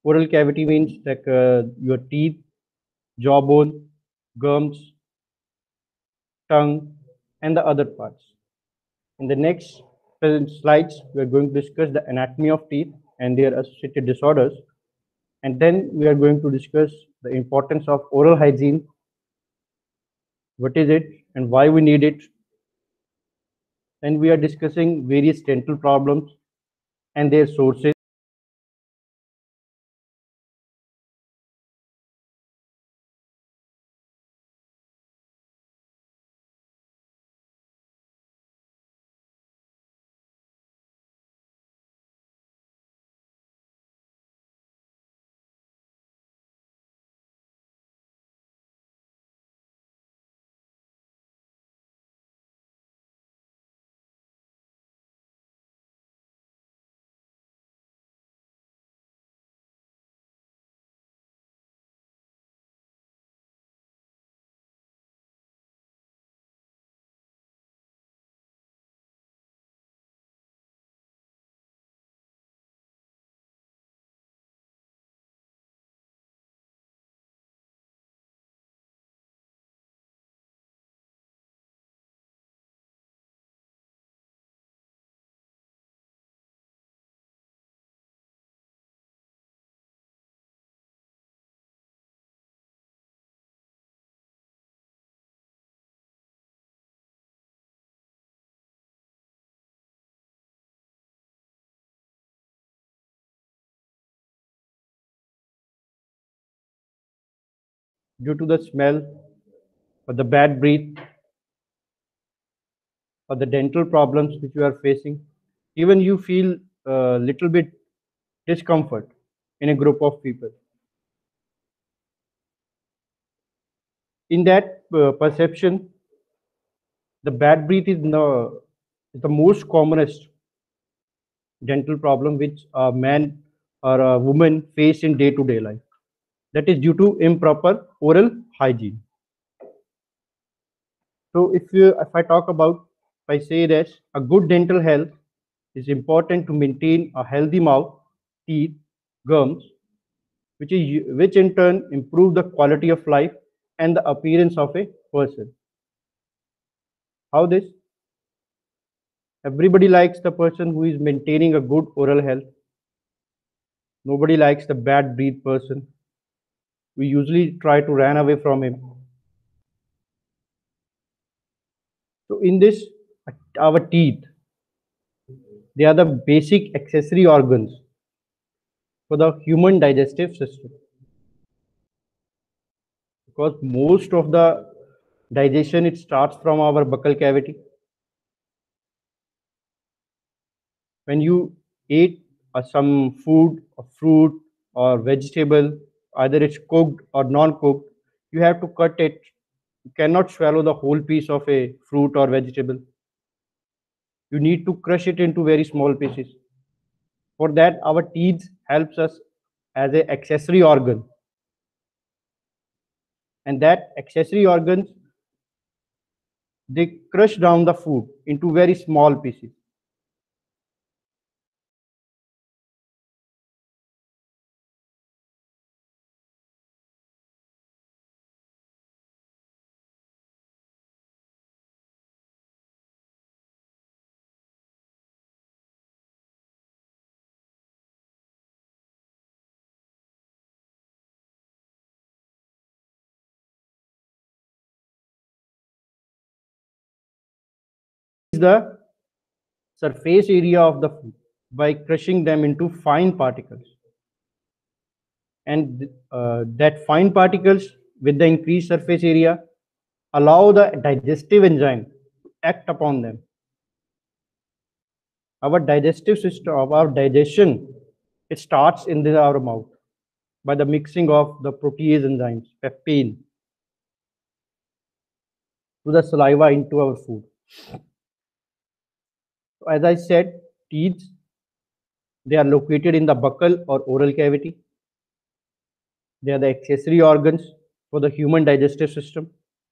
Oral cavity means like your teeth, jawbone, gums, tongue, and the other parts. In the next slides, we are going to discuss the anatomy of teeth and their associated disorders. And then we are going to discuss the importance of oral hygiene, what is it and why we need it. And we are discussing various dental problems and their sources. Due to the smell or the bad breath or the dental problems which you are facing, even you feel a little bit discomfort in a group of people. In that perception, the bad breath is the most commonest dental problem which a man or a woman face in day-to-day life. That is due to improper oral hygiene. So if I talk about, if I say that a good dental health is important to maintain a healthy mouth, teeth, gums, which in turn improve the quality of life and the appearance of a person. How this? Everybody likes the person who is maintaining a good oral health. Nobody likes the bad breath person. We usually try to run away from him. So in this, our teeth, they are the basic accessory organs for the human digestive system. Because most of the digestion, it starts from our buccal cavity. When you eat some food or fruit or vegetable, either it's cooked or non-cooked, you have to cut it. You cannot swallow the whole piece of a fruit or vegetable. You need to crush it into very small pieces. For that, our teeth helps us as an accessory organ. And that accessory organs, they crush down the food into very small pieces. Is the surface area of the food by crushing them into fine particles. And that fine particles with the increased surface area allow the digestive enzyme to act upon them. Our digestive system, of our digestion, it starts in our mouth by the mixing of the protease enzymes, peptine, to the saliva into our food. So as I said, teeth, they are located in the buccal or oral cavity. They are the accessory organs for the human digestive system.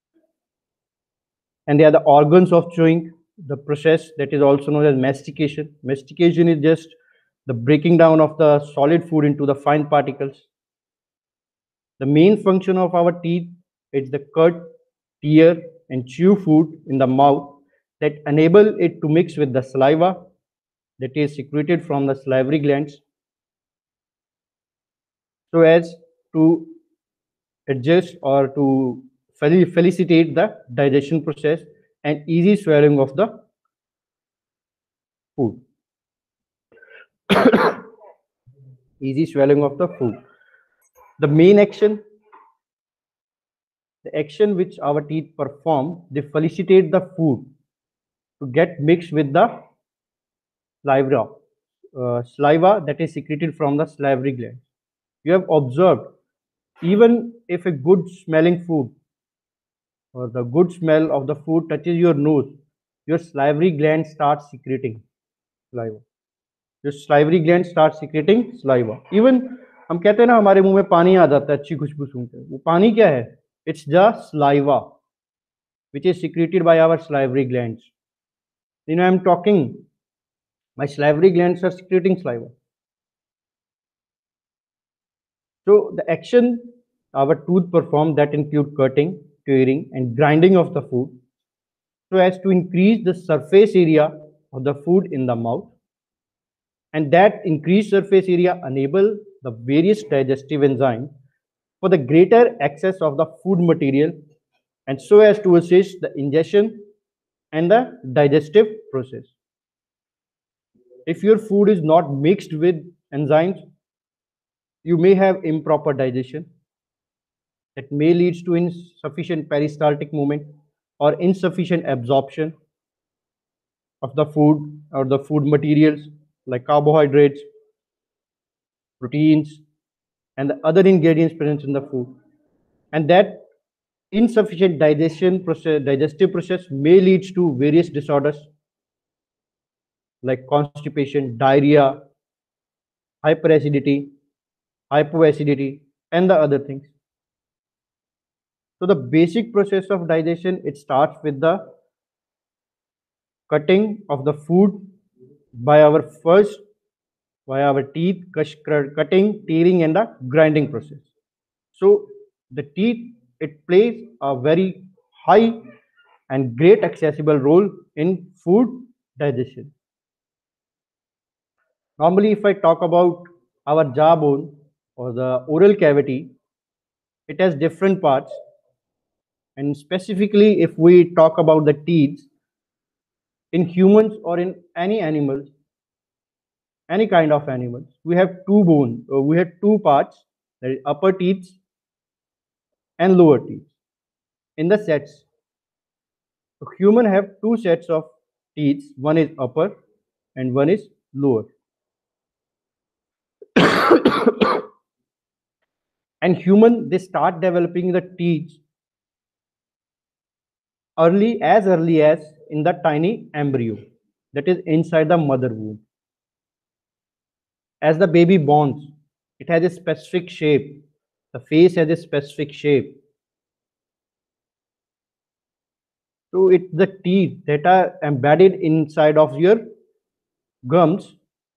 And they are the organs of chewing, the process that is also known as mastication. Mastication is just the breaking down of the solid food into the fine particles. The main function of our teeth is the cut, tear, and chew food in the mouth that enable it to mix with the saliva that is secreted from the salivary glands so as to adjust or to felicitate the digestion process and easy swallowing of the food. Easy swallowing of the food. The main action, the action which our teeth perform, they felicitate the food to get mixed with the saliva, saliva that is secreted from the salivary gland. You have observed, even if a good smelling food or the good smell of the food touches your nose, your salivary gland starts secreting saliva. Your salivary gland starts secreting saliva. Even हम कहते हैं ना हमारे मुंह में पानी आ जाता है अच्छी खुशबू सूंघ के, वो पानी क्या है? It's just saliva which is secreted by our salivary glands. You know, I'm talking, my salivary glands are secreting saliva. So the action our tooth perform that include cutting, tearing, and grinding of the food so as to increase the surface area of the food in the mouth, and that increased surface area enable the various digestive enzymes for the greater access of the food material and so as to assist the ingestion and the digestive process. If your food is not mixed with enzymes, you may have improper digestion that may lead to insufficient peristaltic movement or insufficient absorption of the food or the food materials like carbohydrates, proteins, and the other ingredients present in the food. And that insufficient digestive process may lead to various disorders like constipation, diarrhea, hyperacidity, hypoacidity, and the other things. So the basic process of digestion, it starts with the cutting of the food by our teeth, cutting, tearing, and the grinding process. So the teeth, it plays a very high and great accessible role in food digestion. Normally, if I talk about our jawbone or the oral cavity, it has different parts. And specifically, if we talk about the teeth, in humans or in any animals, any kind of animals, we have two bones, or we have two parts, that is upper teeth and lower teeth. In the sets, so human have two sets of teeth, one is upper and one is lower. And human, they start developing the teeth early as in the tiny embryo that is inside the mother womb. As the baby borns, it has a specific shape. The face has a specific shape. So it's the teeth that are embedded inside of your gums.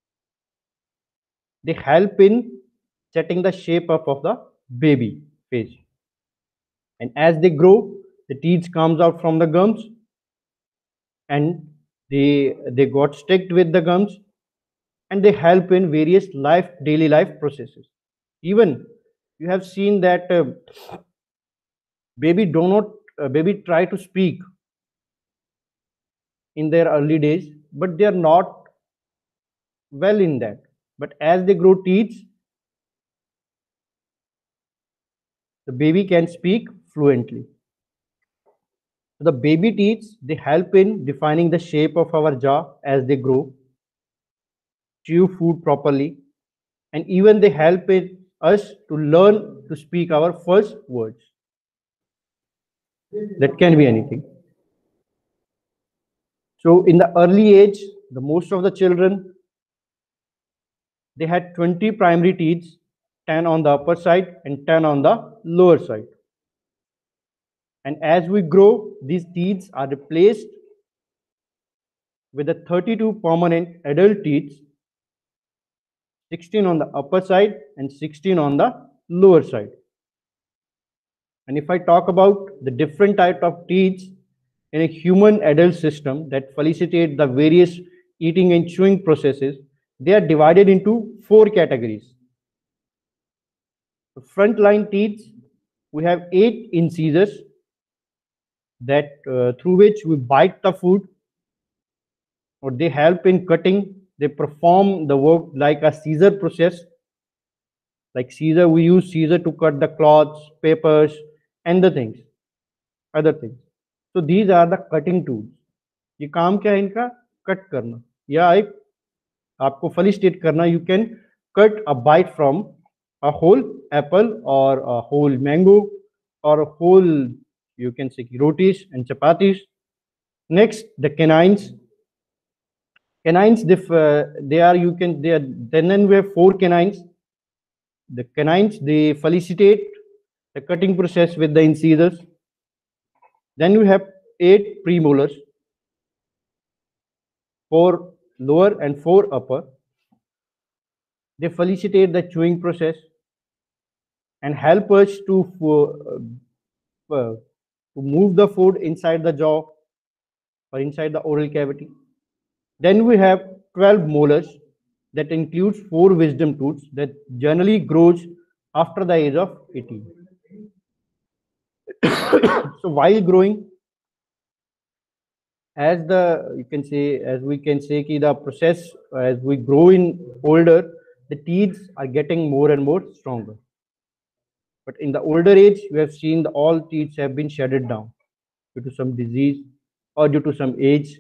They help in setting the shape up of the baby face. And as they grow, the teeth comes out from the gums and they got sticked with the gums and they help in various daily life processes. Even you have seen that baby try to speak in their early days, but they are not well in that. But as they grow teeth, the baby can speak fluently. So the baby teeth, they help in defining the shape of our jaw as they grow, chew food properly, and even they help us to learn to speak our first words. That can be anything. So in the early age, the most of the children, they had 20 primary teeth, 10 on the upper side and 10 on the lower side. And as we grow, these teeth are replaced with the 32 permanent adult teeth 16 on the upper side and 16 on the lower side. And if I talk about the different type of teeth in a human adult system that felicitate the various eating and chewing processes, they are divided into four categories. The frontline teeth, we have 8 incisors that through which we bite the food, or they help in cutting. They perform the work like a scissor process. Like scissor, we use scissor to cut the cloths, papers, and the things, other things. So these are the cutting tools. ये काम क्या है इनका? Cut करना या एक आपको facilitate करना. You can cut a bite from a whole apple or a whole mango or a whole, you can say, rotis and chapatis. Next, the canines. Canines, they are, you can, they are, then we have 4 canines. The canines, they felicitate the cutting process with the incisors. Then we have 8 premolars, 4 lower and 4 upper. They felicitate the chewing process and help us to move the food inside the jaw or inside the oral cavity. Then we have 12 molars that includes 4 wisdom tooth that generally grows after the age of 18. So while growing, as the, you can say, as we can say ki the process, as we grow in older, the teeth are getting more and more stronger. But in the older age, we have seen all teeth have been shedded down due to some disease or due to some age.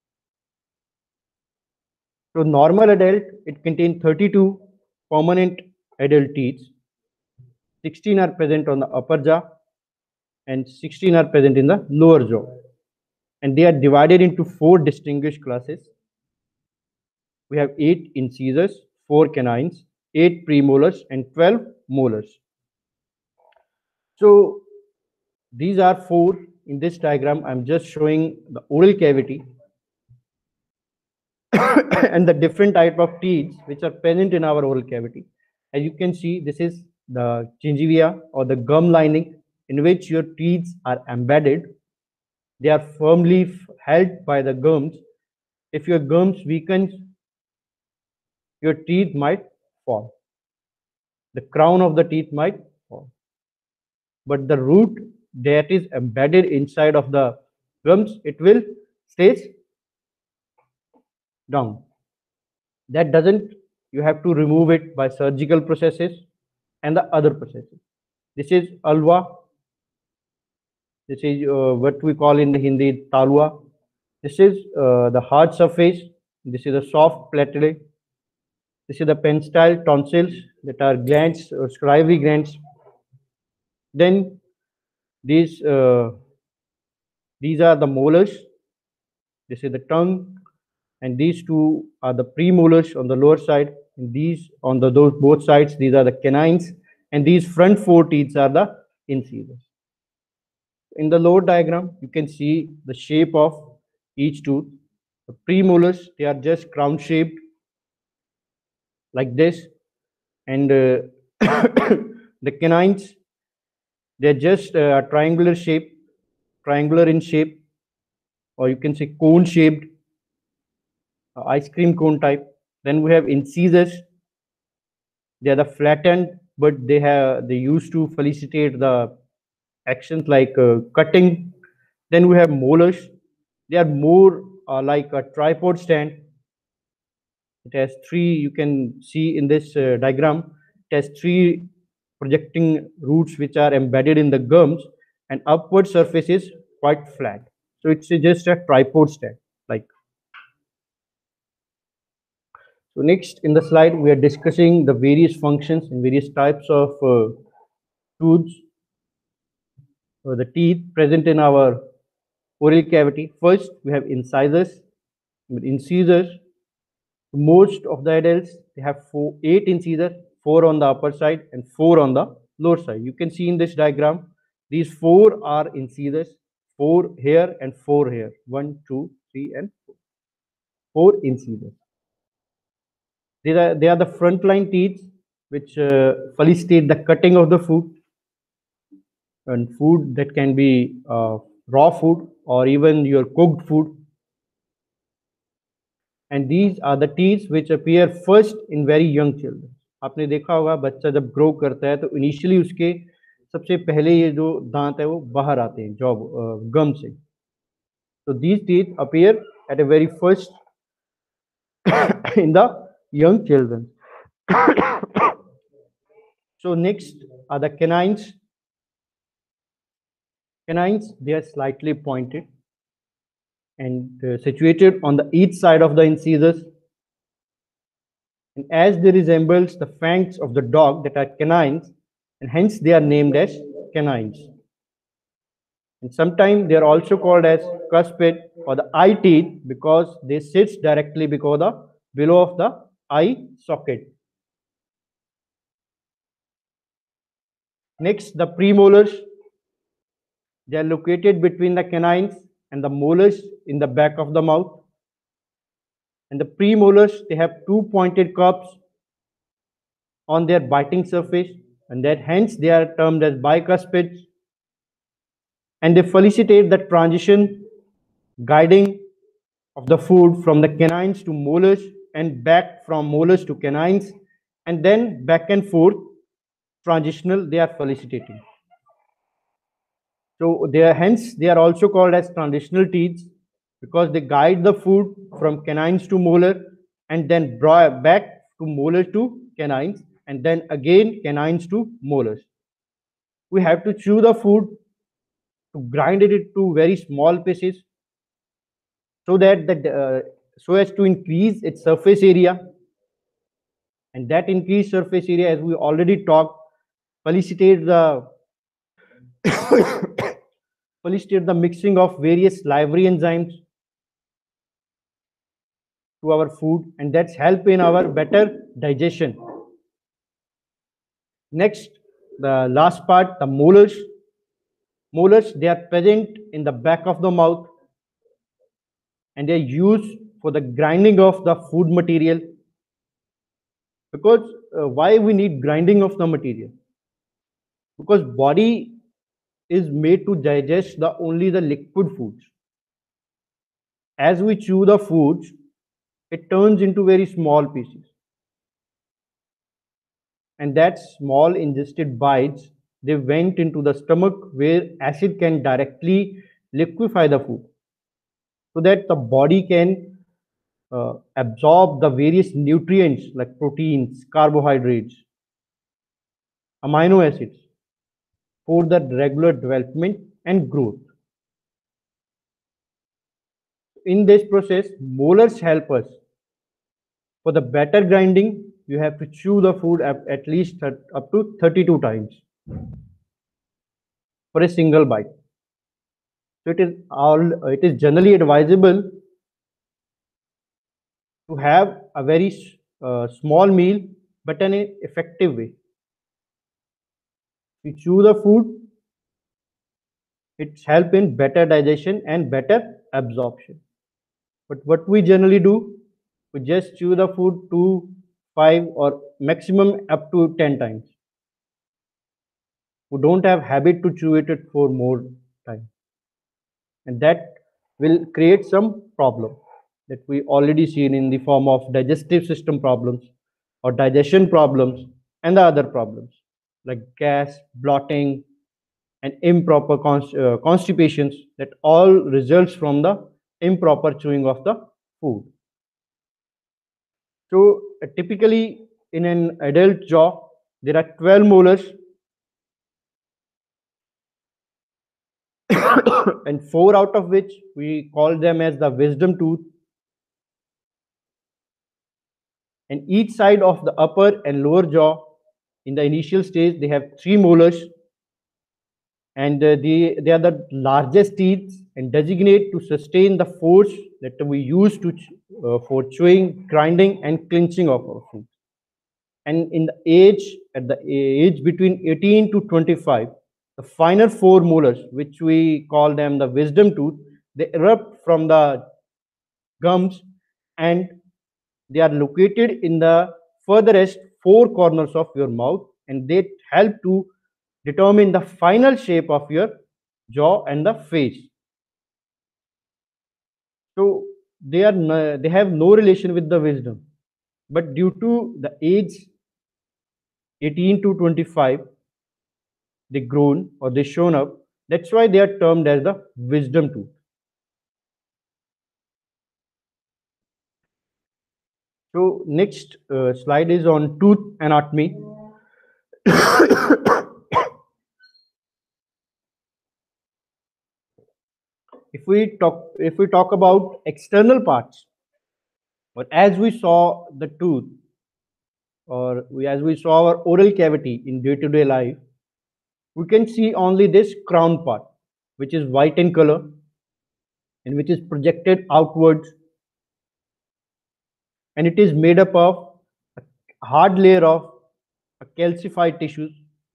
So normal adult, it contains 32 permanent adult teeth. 16 are present on the upper jaw and 16 are present in the lower jaw. And they are divided into 4 distinguished classes. We have 8 incisors, 4 canines, 8 premolars, and 12 molars. So these are 4. In this diagram, I'm just showing the oral cavity and the different type of teeth which are present in our oral cavity. As you can see, this is the gingiva or the gum lining in which your teeth are embedded. They are firmly held by the gums. If your gums weakens, your teeth might fall. The crown of the teeth might fall. But the root that is embedded inside of the gums, it will stay down. That doesn't, you have to remove it by surgical processes and the other processes. This is alva. This is what we call in the Hindi talua. This is the hard surface. This is a soft platelet. This is the penstyle tonsils that are glands or salivary glands. Then these are the molars. This is the tongue, and these two are the premolars on the lower side. And these on the those both sides, these are the canines, and these front 4 teeth are the incisors. In the lower diagram, you can see the shape of each tooth. The premolars, they are just crown shaped like this, and the canines, they're just triangular shape, triangular in shape, or you can say cone shaped, ice cream cone type. Then we have incisors. They are the flattened, but they used to felicitate the actions like cutting. Then we have molars. They are more like a tripod stand. It has 3. You can see in this diagram. It has 3 projecting roots which are embedded in the gums, and upward surface is quite flat. So it's just a tripod stand. Like, so next in the slide, we are discussing the various functions and various types of tooths or the teeth present in our oral cavity. First, we have incisors. With incisors, most of the adults, they have 8 incisors, 4 on the upper side and 4 on the lower side. You can see in this diagram, these 4 are incisors, 4 here and 4 here. 1, 2, 3, and 4. 4 incisors. They are the frontline teeth which facilitate the cutting of the food, and food that can be raw food or even your cooked food. And these are the teeth which appear first in very young children. आपने देखा होगा बच्चा जब grow करता है तो initially उसके सबसे पहले ये जो दांत है वो बाहर आते हैं जॉब गम से. So these teeth appear at a very first in the young children. So next are the canines. Canines, they are slightly pointed and situated on the each side of the incisors. And as they resembles the fangs of the dog that are canines, and hence they are named as canines. And sometimes they are also called as cuspid or the eye teeth because they sits directly below of the eye socket. Next, the premolars. They are located between the canines and the molars in the back of the mouth. And the premolars, they have two pointed cups on their biting surface, and that hence they are termed as bicuspids. And they facilitate the transition, guiding of the food from the canines to molars and back from molars to canines, and then back and forth transitional they are facilitating. So they are hence they are also called as transitional teeth because they guide the food from canines to molar and then back to molar to canines and then again canines to molars. We have to chew the food to grind it into very small pieces so that so as to increase its surface area, and that increased surface area, as we already talked, facilitates the facilitate the mixing of various library enzymes to our food, and that's help in our better digestion. Next, the last part, the molars. Molars, they are present in the back of the mouth and they are used for the grinding of the food material. Because why we need grinding of the material? Because body is made to digest only the liquid foods. As we chew the foods, it turns into very small pieces. And that small ingested bites, they went into the stomach where acid can directly liquefy the food so that the body can absorb the various nutrients like proteins, carbohydrates, amino acids for the regular development and growth. In this process, molars help us. For the better grinding, you have to chew the food at least up to 32 times for a single bite. So it is generally advisable to have a very small meal, but in an effective way. You chew the food, it's help in better digestion and better absorption. But what we generally do, we just chew the food 2, 5, or maximum up to 10 times. We don't have habit to chew it for more time, and that will create some problem that we already seen in the form of digestive system problems or digestion problems and the other problems like gas, bloating, and improper constipations that all results from the improper chewing of the food. So typically in an adult jaw, there are 12 molars and 4 out of which we call them as the wisdom tooth. And each side of the upper and lower jaw in the initial stage, they have 3 molars and they are the largest teeth and designate to sustain the force that we use for chewing, grinding, and clinching of our food. And at the age between 18 to 25, the final 4 molars, which we call them the wisdom tooth, they erupt from the gums and They are located in the furthest four corners of your mouth, and they help to determine the final shape of your jaw and the face. So they have no relation with the wisdom, but due to the age 18 to 25, they grown or they shown up. That's why they are termed as the wisdom tooth. So next slide is on tooth anatomy. If we talk about external parts, or as we saw the tooth, as we saw our oral cavity in day-to-day life, we can see only this crown part, which is white in color and which is projected outwards, and it is made up of a hard layer of calcified tissues,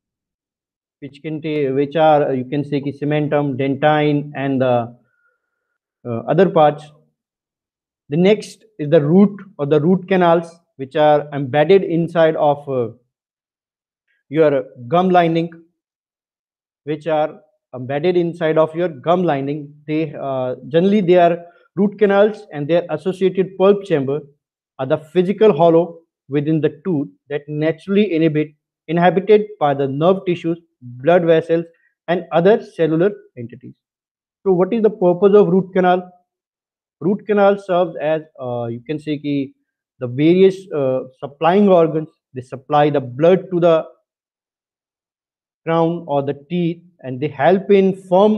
which are you can say cementum, dentine, and the other parts. The next is the root or the root canals, which are embedded inside of your gum lining, which are embedded inside of your gum lining. They generally they are root canals, and their associated pulp chamber are the physical hollow within the tooth that naturally inhabited by the nerve tissues, blood vessels, and other cellular entities. So, what is the purpose of root canal? Root canal serves as you can say the various supplying organs. They supply the blood to the crown or the teeth, and they help in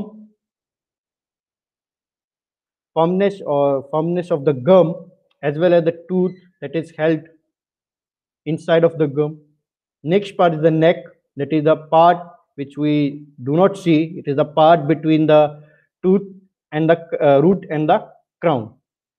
firmness of the gum, as well as the tooth that is held inside of the gum. Next part is the neck. That is the part which we do not see. It is the part between the tooth and the root and the crown.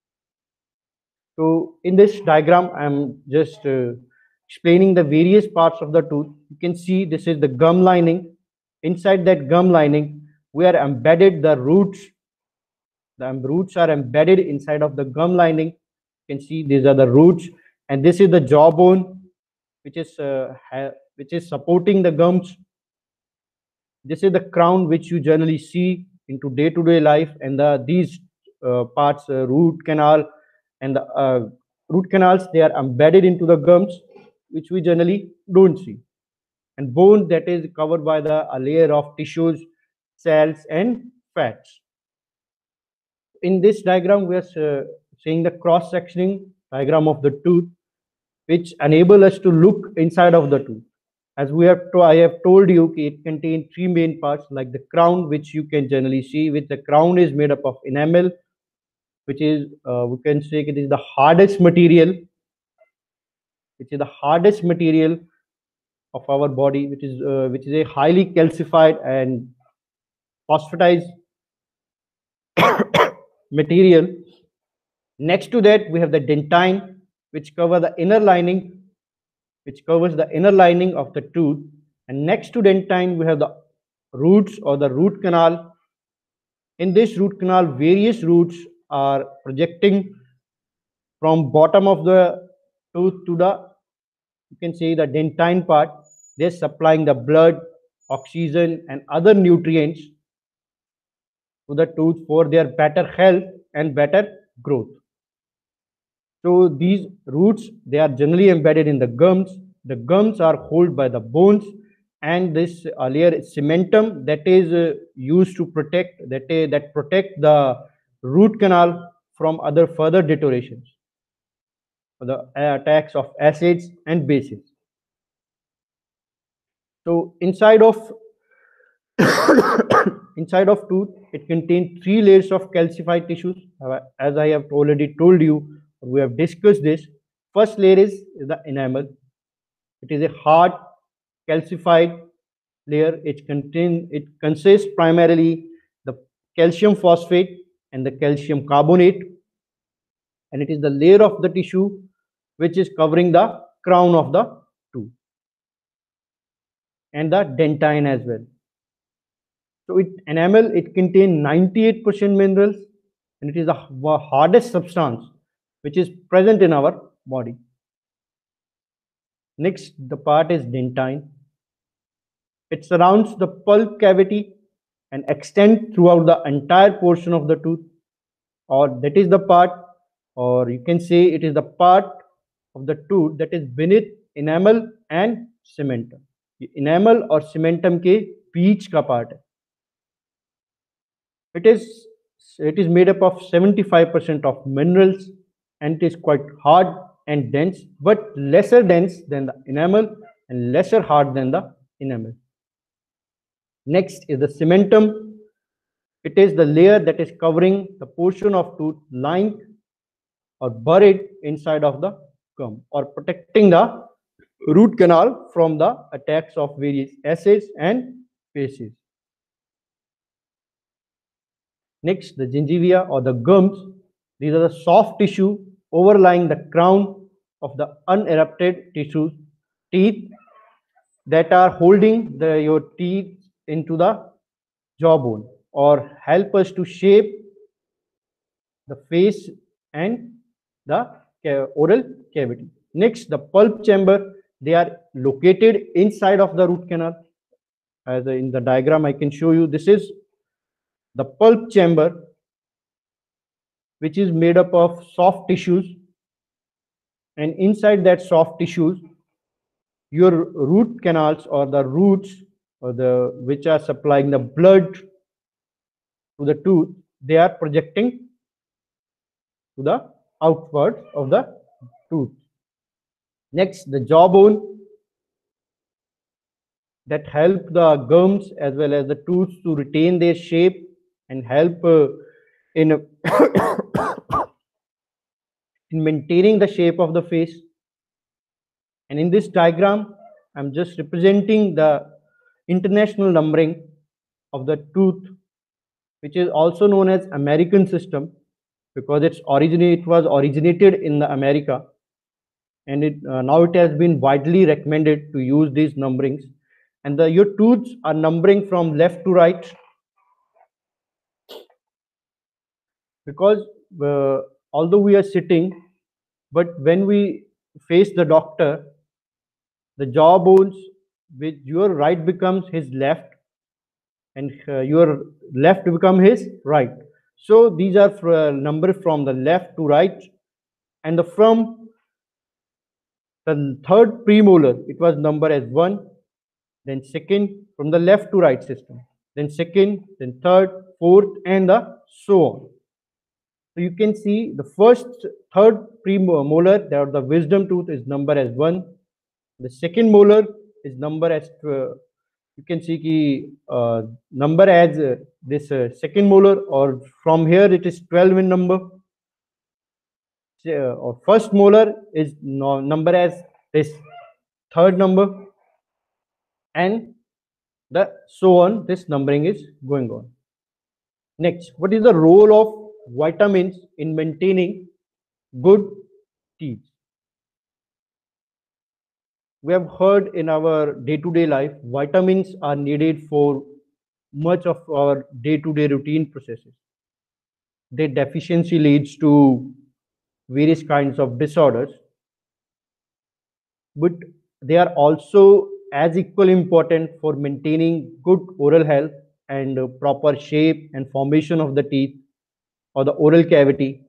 So in this diagram, I'm just explaining the various parts of the tooth. You can see this is the gum lining. Inside that gum lining, we are embedded the roots. The roots are embedded inside of the gum lining. You can see these are the roots, and this is the jawbone, which is supporting the gums. This is the crown which you generally see into day-to-day life, and these parts, root canal and the root canals, they are embedded into the gums, which we generally don't see. And bone, that is covered by a layer of tissues, cells, and fats. In this diagram, we are seeing the cross-sectioning diagram of the tooth, which enable us to look inside of the tooth. As I have told you, it contains three main parts, like the crown, which you can generally see. Which the crown is made up of enamel, which is we can say it is the hardest material, which is the hardest material of our body, which is a highly calcified and phosphatized material. Next to that, we have the dentine, which covers the inner lining, which covers the inner lining of the tooth. And next to dentine, we have the roots or the root canal. In this root canal, various roots are projecting from bottom of the tooth to the, you can say, the dentine part. They're supplying the blood, oxygen, and other nutrients to the tooth for their better health and better growth. So these roots, they are generally embedded in the gums. The gums are held by the bones, and this layer cementum that is used to protect the root canal from other further deteriorations, the attacks of acids and bases. So inside of tooth, it contains three layers of calcified tissues. As I have already told you, we have discussed this. First layer is the enamel. It is a hard calcified layer. It consists primarily the calcium phosphate and the calcium carbonate, and it is the layer of the tissue which is covering the crown of the tooth and the dentine as well. So enamel, it contains 98% minerals, and it is the hardest substance which is present in our body. Next, the part is dentine. It surrounds the pulp cavity and extends throughout the entire portion of the tooth, or that is the part, or you can say it is the part of the tooth that is beneath enamel and cementum. ये enamel और cementum के बीच का part है. It is made up of 75% of minerals, and it is quite hard and dense, but lesser dense than the enamel and lesser hard than the enamel. Next is the cementum. It is the layer that is covering the portion of tooth lying or buried inside of the gum, or protecting the root canal from the attacks of various acids and bases. Next, the gingivia or the gums. These are the soft tissue overlying the crown of the unerupted teeth that are holding your teeth into the jawbone, or help us to shape the face and the oral cavity. Next, the pulp chamber. They are located inside of the root canal. As in the diagram, I can show you. This is the pulp chamber, which is made up of soft tissues, and inside that soft tissues, your root canals, or the roots, or the which are supplying the blood to the tooth, they are projecting to the outwards of the tooth. Next, the jawbone, that help the gums as well as the tooth to retain their shape and help in in maintaining the shape of the face. And in this diagram, I'm just representing the international numbering of the tooth, which is also known as American system, because it was originated in the America, and now it has been widely recommended to use these numberings. And your tooths are numbering from left to right, because although we are sitting, but when we face the doctor, the jaw bones with your right becomes his left, and your left become his right. So these are numbers from the left to right, and from the third premolar, it was numbered as 1, then second, from the left to right system, then second, then third, fourth, and so on. So you can see the third premolar, that the wisdom tooth, is numbered as 1. The second molar is numbered as you can see number as this second molar, or from here it is 12 in number. Or first molar is number as this third number, and so on. This numbering is going on. Next, what is the role of vitamins in maintaining good teeth? We have heard in our day-to-day life, vitamins are needed for much of our day-to-day routine processes. Their deficiency leads to various kinds of disorders, but they are also as equally important for maintaining good oral health and proper shape and formation of the teeth or the oral cavity.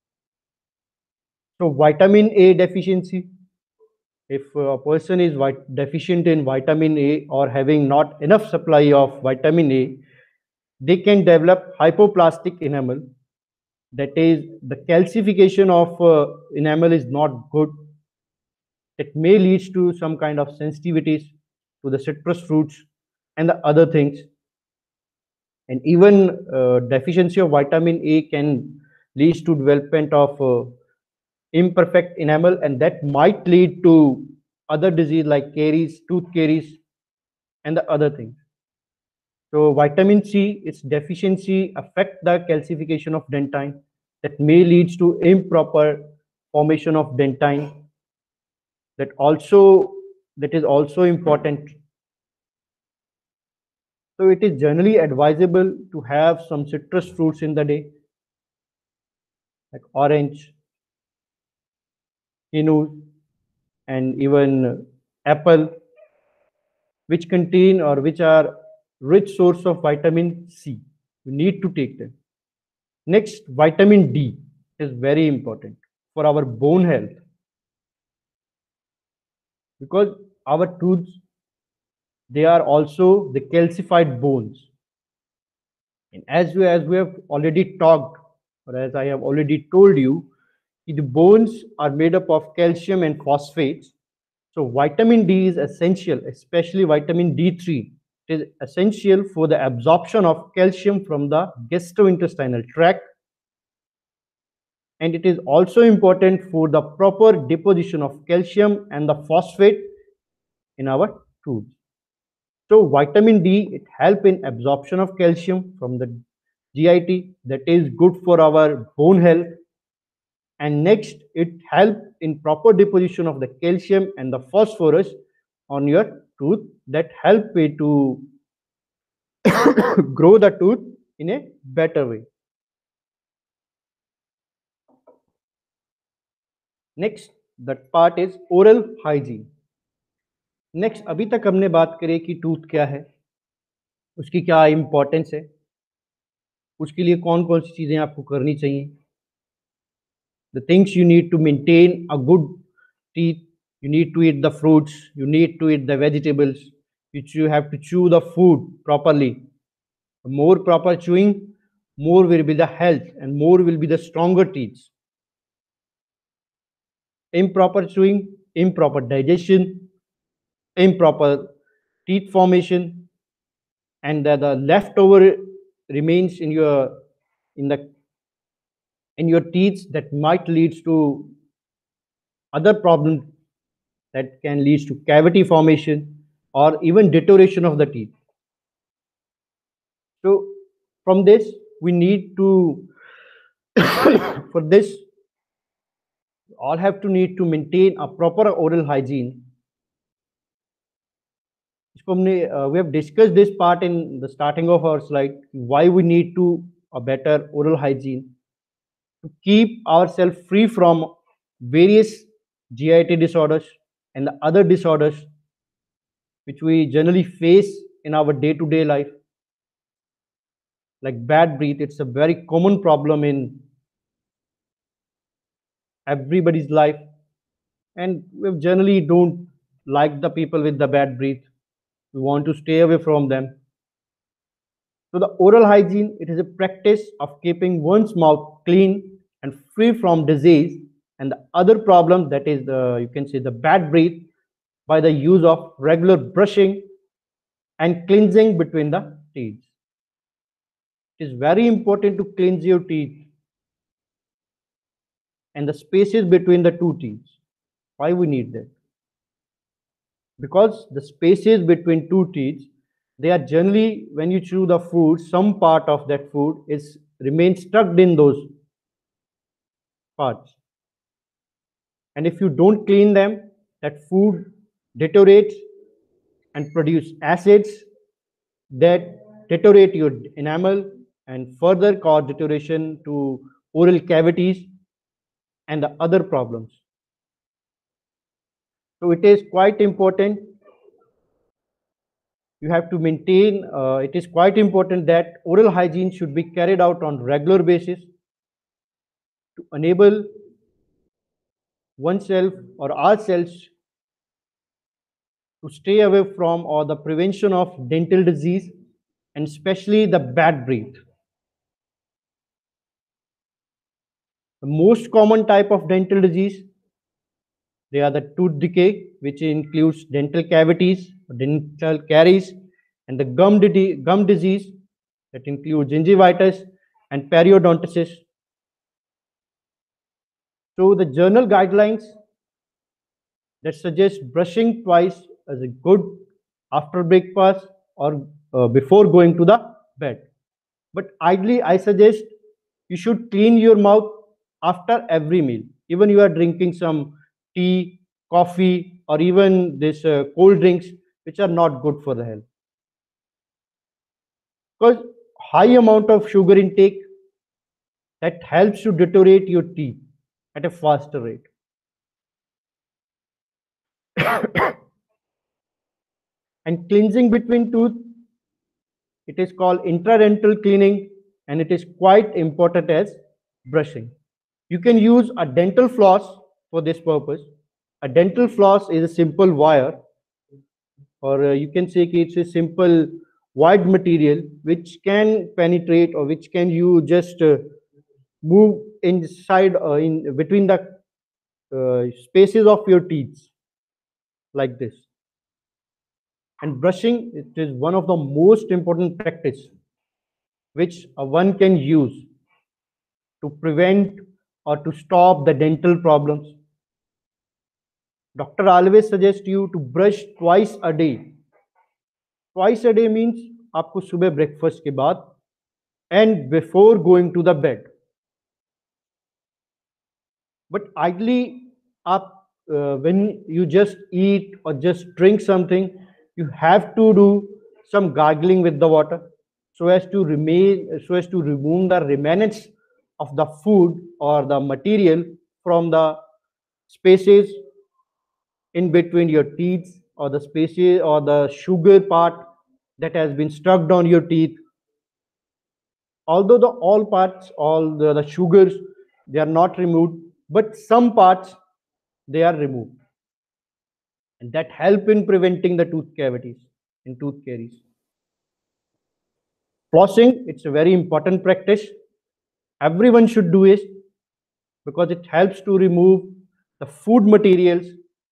So vitamin A deficiency, if a person is deficient in vitamin A or having not enough supply of vitamin A, they can develop hypoplastic enamel. That is, the calcification of enamel is not good. It may lead to some kind of sensitivities to the citrus fruits and the other things. And even deficiency of vitamin A can lead to development of imperfect enamel, and that might lead to other disease like caries, tooth caries, and the other things. So vitamin C, its deficiency affect the calcification of dentine, that may lead to improper formation of dentine. That is also important. So it is generally advisable to have some citrus fruits in the day, like orange, Inu, and even apple, which contain or which are rich source of vitamin C. You need to take them. Next, vitamin D is very important for our bone health because our tooth, they are also the calcified bones. And as we have already talked, or as I have already told you, the bones are made up of calcium and phosphates. So vitamin D is essential, especially vitamin D3. It is essential for the absorption of calcium from the gastrointestinal tract, and it is also important for the proper deposition of calcium and the phosphate in our tooth. So vitamin D, it help in absorption of calcium from the GIT, that is good for our bone health. And next, it help in proper deposition of the calcium and the phosphorus on your tooth, that help it to grow the tooth in a better way. Next, that part is oral hygiene. Next, अभी तक हमने बात करी कि tooth क्या है, उसकी क्या इंपॉर्टेंस है, उसके लिए कौन कौन सी चीज़ें आपको करनी चाहिए, the things you need to maintain a good teeth. You need to eat the fruits, you need to eat the vegetables, you have to chew the food properly. The more proper chewing, more will be the health and more will be the stronger teeth. Improper chewing, improper digestion, improper teeth formation, and the leftover remains in the in your teeth, that might leads to other problems, that can lead to cavity formation or even deterioration of the teeth. So from this, we need to for this, all have to need to maintain a proper oral hygiene. इसको हमने we have discussed this part in the starting of our slide, why we need to a better oral hygiene to keep ourselves free from various GIT disorders and the other disorders which we generally face in our day-to-day life, like bad breath. It's a very common problem in everybody's life, and we generally don't like the people with the bad breath. We want to stay away from them. So the oral hygiene, it is a practice of keeping one's mouth clean and free from disease and the other problem, that is the, you can say, the bad breath, by the use of regular brushing and cleansing between the teeth. It is very important to cleanse your teeth and the spaces between the two teeth. Why we need that? Because the spaces between two teeth, they are generally, when you chew the food, some part of that food is remains stuck in those parts, and if you don't clean them, that food deteriorates and produce acids that deteriorate your enamel and further cause deterioration to oral cavities and the other problems. So it is quite important, you have to maintain, it is quite important that oral hygiene should be carried out on regular basis to enable oneself or ourselves to stay away from or the prevention of dental disease, and especially the bad breath. The most common type of dental disease, they are the tooth decay, which includes dental cavities, dental caries, and the gum disease, that includes gingivitis and periodontitis. So the journal guidelines that suggest brushing twice as a good after breakfast or before going to the bed. But ideally, I suggest you should clean your mouth after every meal. Even you are drinking some tea, coffee, or even this cold drinks, which are not good for the health. Because high amount of sugar intake, that helps to deteriorate your teeth at a faster rate. And cleansing between tooth, it is called intradental cleaning, and it is quite important as brushing. You can use a dental floss for this purpose. A dental floss is a simple wire, or you can say it's a simple wide material which can penetrate, or which can you just move inside in between the spaces of your teeth, like this. And brushing, it is one of the most important practice which one can use to prevent or to stop the dental problems. Doctor always suggests you to brush twice a day. Twice a day means आपको सुबह breakfast के बाद and before going to the bed. But ideally, when you just eat or just drink something, you have to do some gargling with the water so as to remove the remnants of the food or the material from the spaces in between your teeth, or the spaces or the sugar part that has been stuck on your teeth. Although the all parts, all the sugars, they are not removed, but some parts, they are removed, and that help in preventing the tooth cavities and tooth caries. Flossing, it's a very important practice. Everyone should do it because it helps to remove the food materials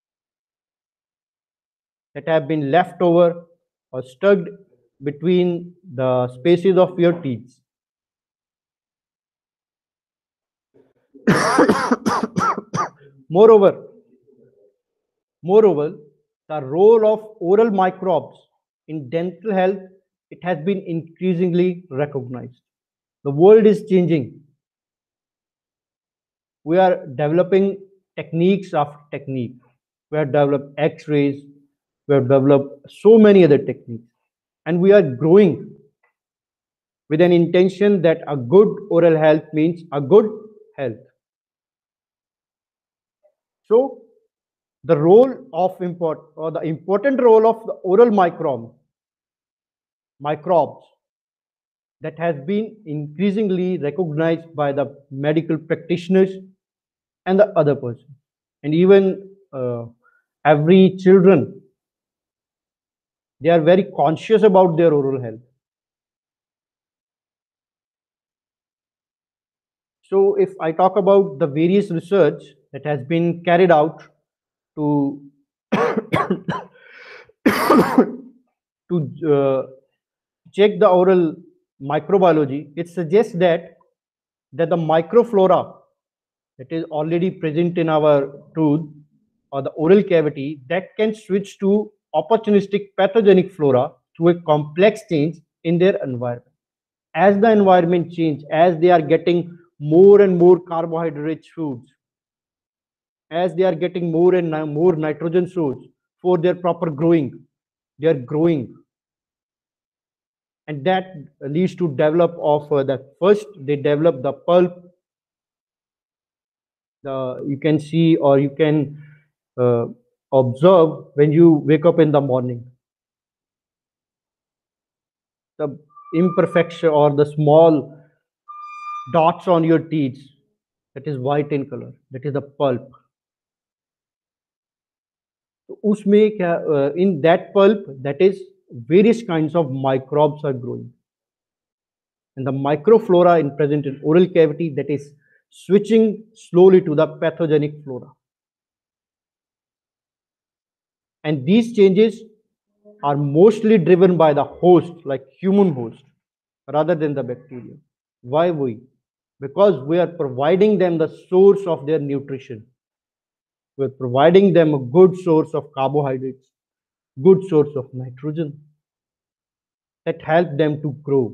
that have been left over or stuck between the spaces of your teeth. Moreover, Moreover, the role of oral microbes in dental health, it has been increasingly recognized. The world is changing. We are developing techniques after technique. We have developed X-rays. We have developed so many other techniques, and we are growing with an intention that a good oral health means a good health. So the role of the important role of the oral microbes that has been increasingly recognized by the medical practitioners and the other person, and even every children, they are very conscious about their oral health. So if I talk about the various research that has been carried out to to check the oral microbiology, it suggests that the microflora that is already present in our tooth or the oral cavity, that can switch to opportunistic pathogenic flora through a complex change in their environment. As the environment change, as they are getting more and more carbohydrate rich foods, as they are getting more and more nitrogen source for their proper growing, they are growing, and that leads to develop of the first they develop the pulp. You can see, or you can uh, observe when you wake up in the morning, the imperfection or the small dots on your teeth, that is white in color, that is the pulp. तो उसमें क्या in that pulp, that is various kinds of microbes are growing, and the microflora in present in oral cavity, that is switching slowly to the pathogenic flora, and these changes are mostly driven by the host, like human host, rather than the bacteria. Why we? Because we are providing them the source of their nutrition. We're providing them a good source of carbohydrates, good source of nitrogen that help them to grow.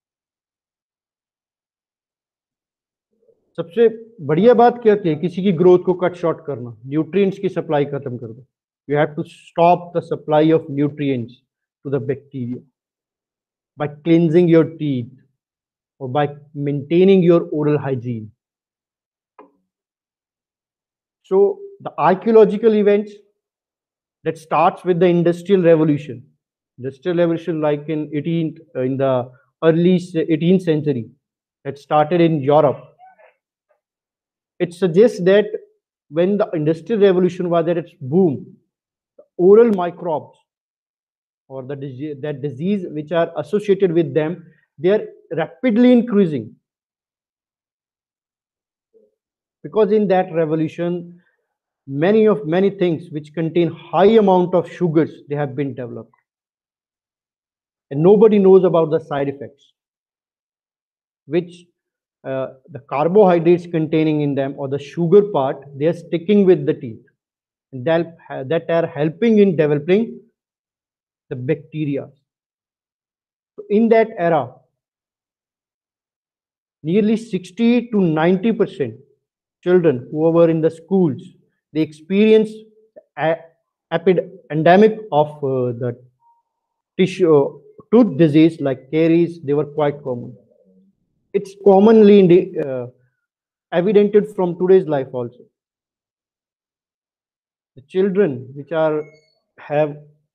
सबसे बढ़िया बात क्या है किसी की growth को cut short करना, nutrients की सप्लाई खत्म कर दो. You have to stop the supply of nutrients to the bacteria by cleansing your teeth or by maintaining your oral hygiene. So the archaeological events That starts with the industrial revolution. Industrial revolution, like in 18th, in the early 18th century, that started in Europe. It suggests that when the industrial revolution was at its boom, oral microbes or that disease which are associated with them, they are rapidly increasing, because in that revolution many things which contain high amount of sugars, they have been developed, and nobody knows about the side effects which the carbohydrates containing in them, or the sugar part, they are sticking with the teeth, and that are helping in developing the bacteria. So in that era, nearly 60 to 90% children who were in the schools, they experienced a epidemic of the tissue tooth disease like caries. They were quite common. It's commonly evidented from today's life also. The children which are have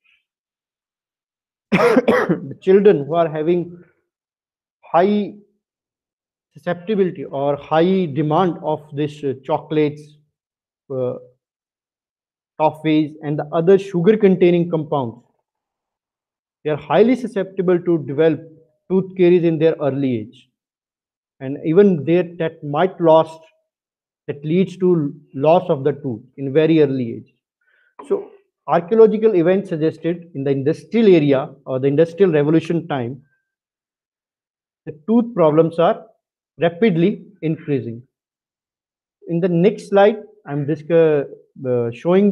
the children who are having high susceptibility or high demand of this chocolates, uh, toffees, and the other sugar containing compounds, they are highly susceptible to develop tooth caries in their early age, and even there that might lost that leads to loss of the tooth in very early age. So archaeological events suggested in the industrial area or the industrial revolution time, the tooth problems are rapidly increasing. In the next slide, I'm just showing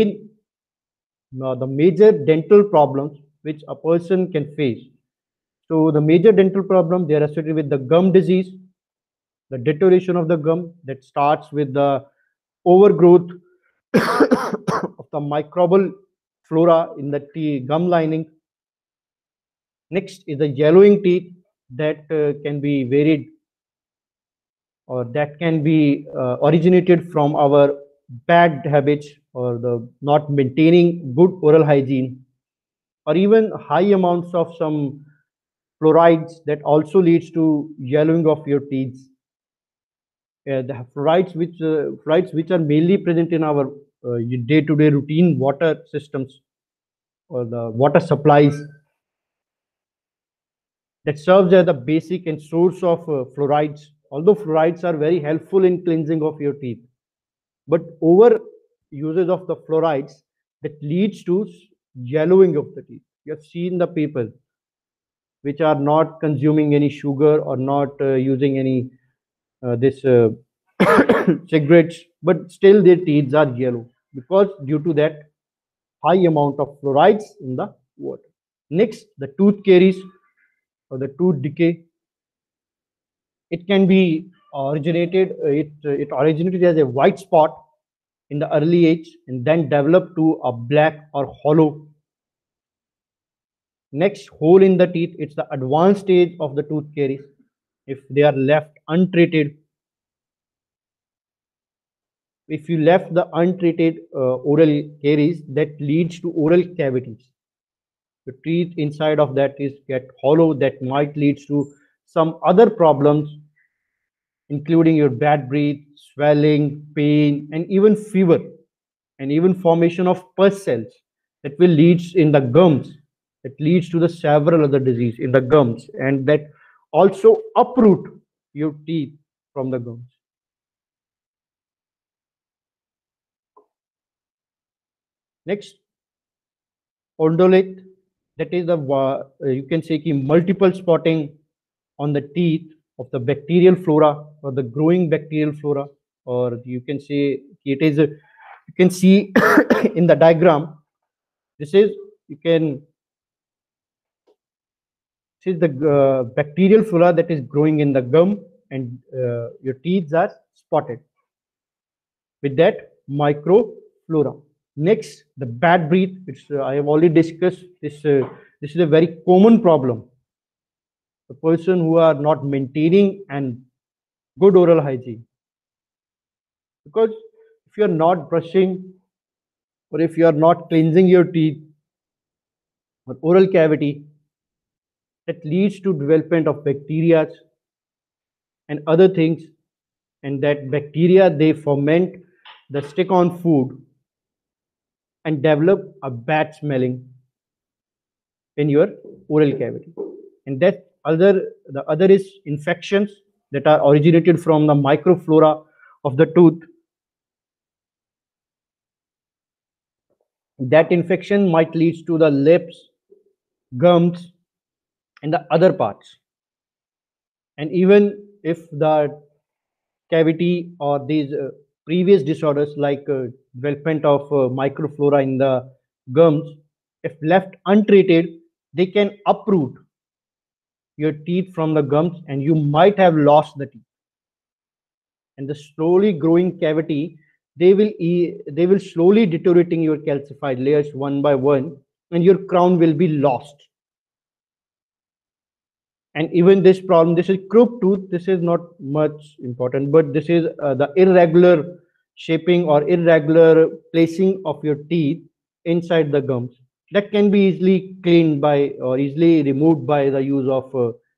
the major dental problems which a person can face. So the major dental problem, they are associated with the gum disease, the deterioration of the gum that starts with the overgrowth of the microbial flora in the gum lining. Next is the yellowing teeth that can be varied, or that can be originated from our bad habits or the not maintaining good oral hygiene, or even high amounts of some fluorides that also leads to yellowing of your teeth. The fluorides which are mainly present in our day-to-day routine water systems or the water supplies, that serves as the basic and source of fluorides. Although fluorides are very helpful in cleansing of your teeth, but over usage of the fluorides, that leads to yellowing of the teeth. You have seen the people which are not consuming any sugar or not using any this cigarettes, but still their teeth are yellow because due to that high amount of fluorides in the water. Next, the tooth caries or the tooth decay. It can be originated. It originated as a white spot in the early age and then developed to a black or hollow. Next, hole in the teeth. It's the advanced stage of the tooth caries. If they are left untreated, if you left the untreated oral caries, that leads to oral cavities. The teeth inside of that is get hollow, that might lead to some other problems, including your bad breath, swelling, pain, and even fever, and even formation of pus cells that will leads in the gums, that leads to the several other disease in the gums, and that also uproot your teeth from the gums. Next, odolith, that is the you can say multiple spotting on the teeth of the bacterial flora or the growing bacterial flora, or you can say it is you can see in the diagram. This is you can this is the bacterial flora that is growing in the gum, and your teeth are spotted with that microflora. Next, the bad breath. It's I have already discussed this. This is a very common problem. The person who are not maintaining and good oral hygiene, because if you are not brushing or if you are not cleansing your teeth or oral cavity, that leads to development of bacteria and other things, and that bacteria they ferment the stick on food and develop a bad smelling in your oral cavity. And that other the other is infections that are originated from the microflora of the tooth. That infection might lead to the lips, gums, and the other parts. And even if the cavity or these previous disorders like development of microflora in the gums, if left untreated, they can uproot your teeth from the gums and you might have lost the teeth. And the slowly growing cavity, they will slowly deteriorating your calcified layers one by one, and your crown will be lost. And even this problem, this is crooked tooth, this is not much important, but this is the irregular shaping or irregular placing of your teeth inside the gums, that can be easily cleaned by or easily removed by the use of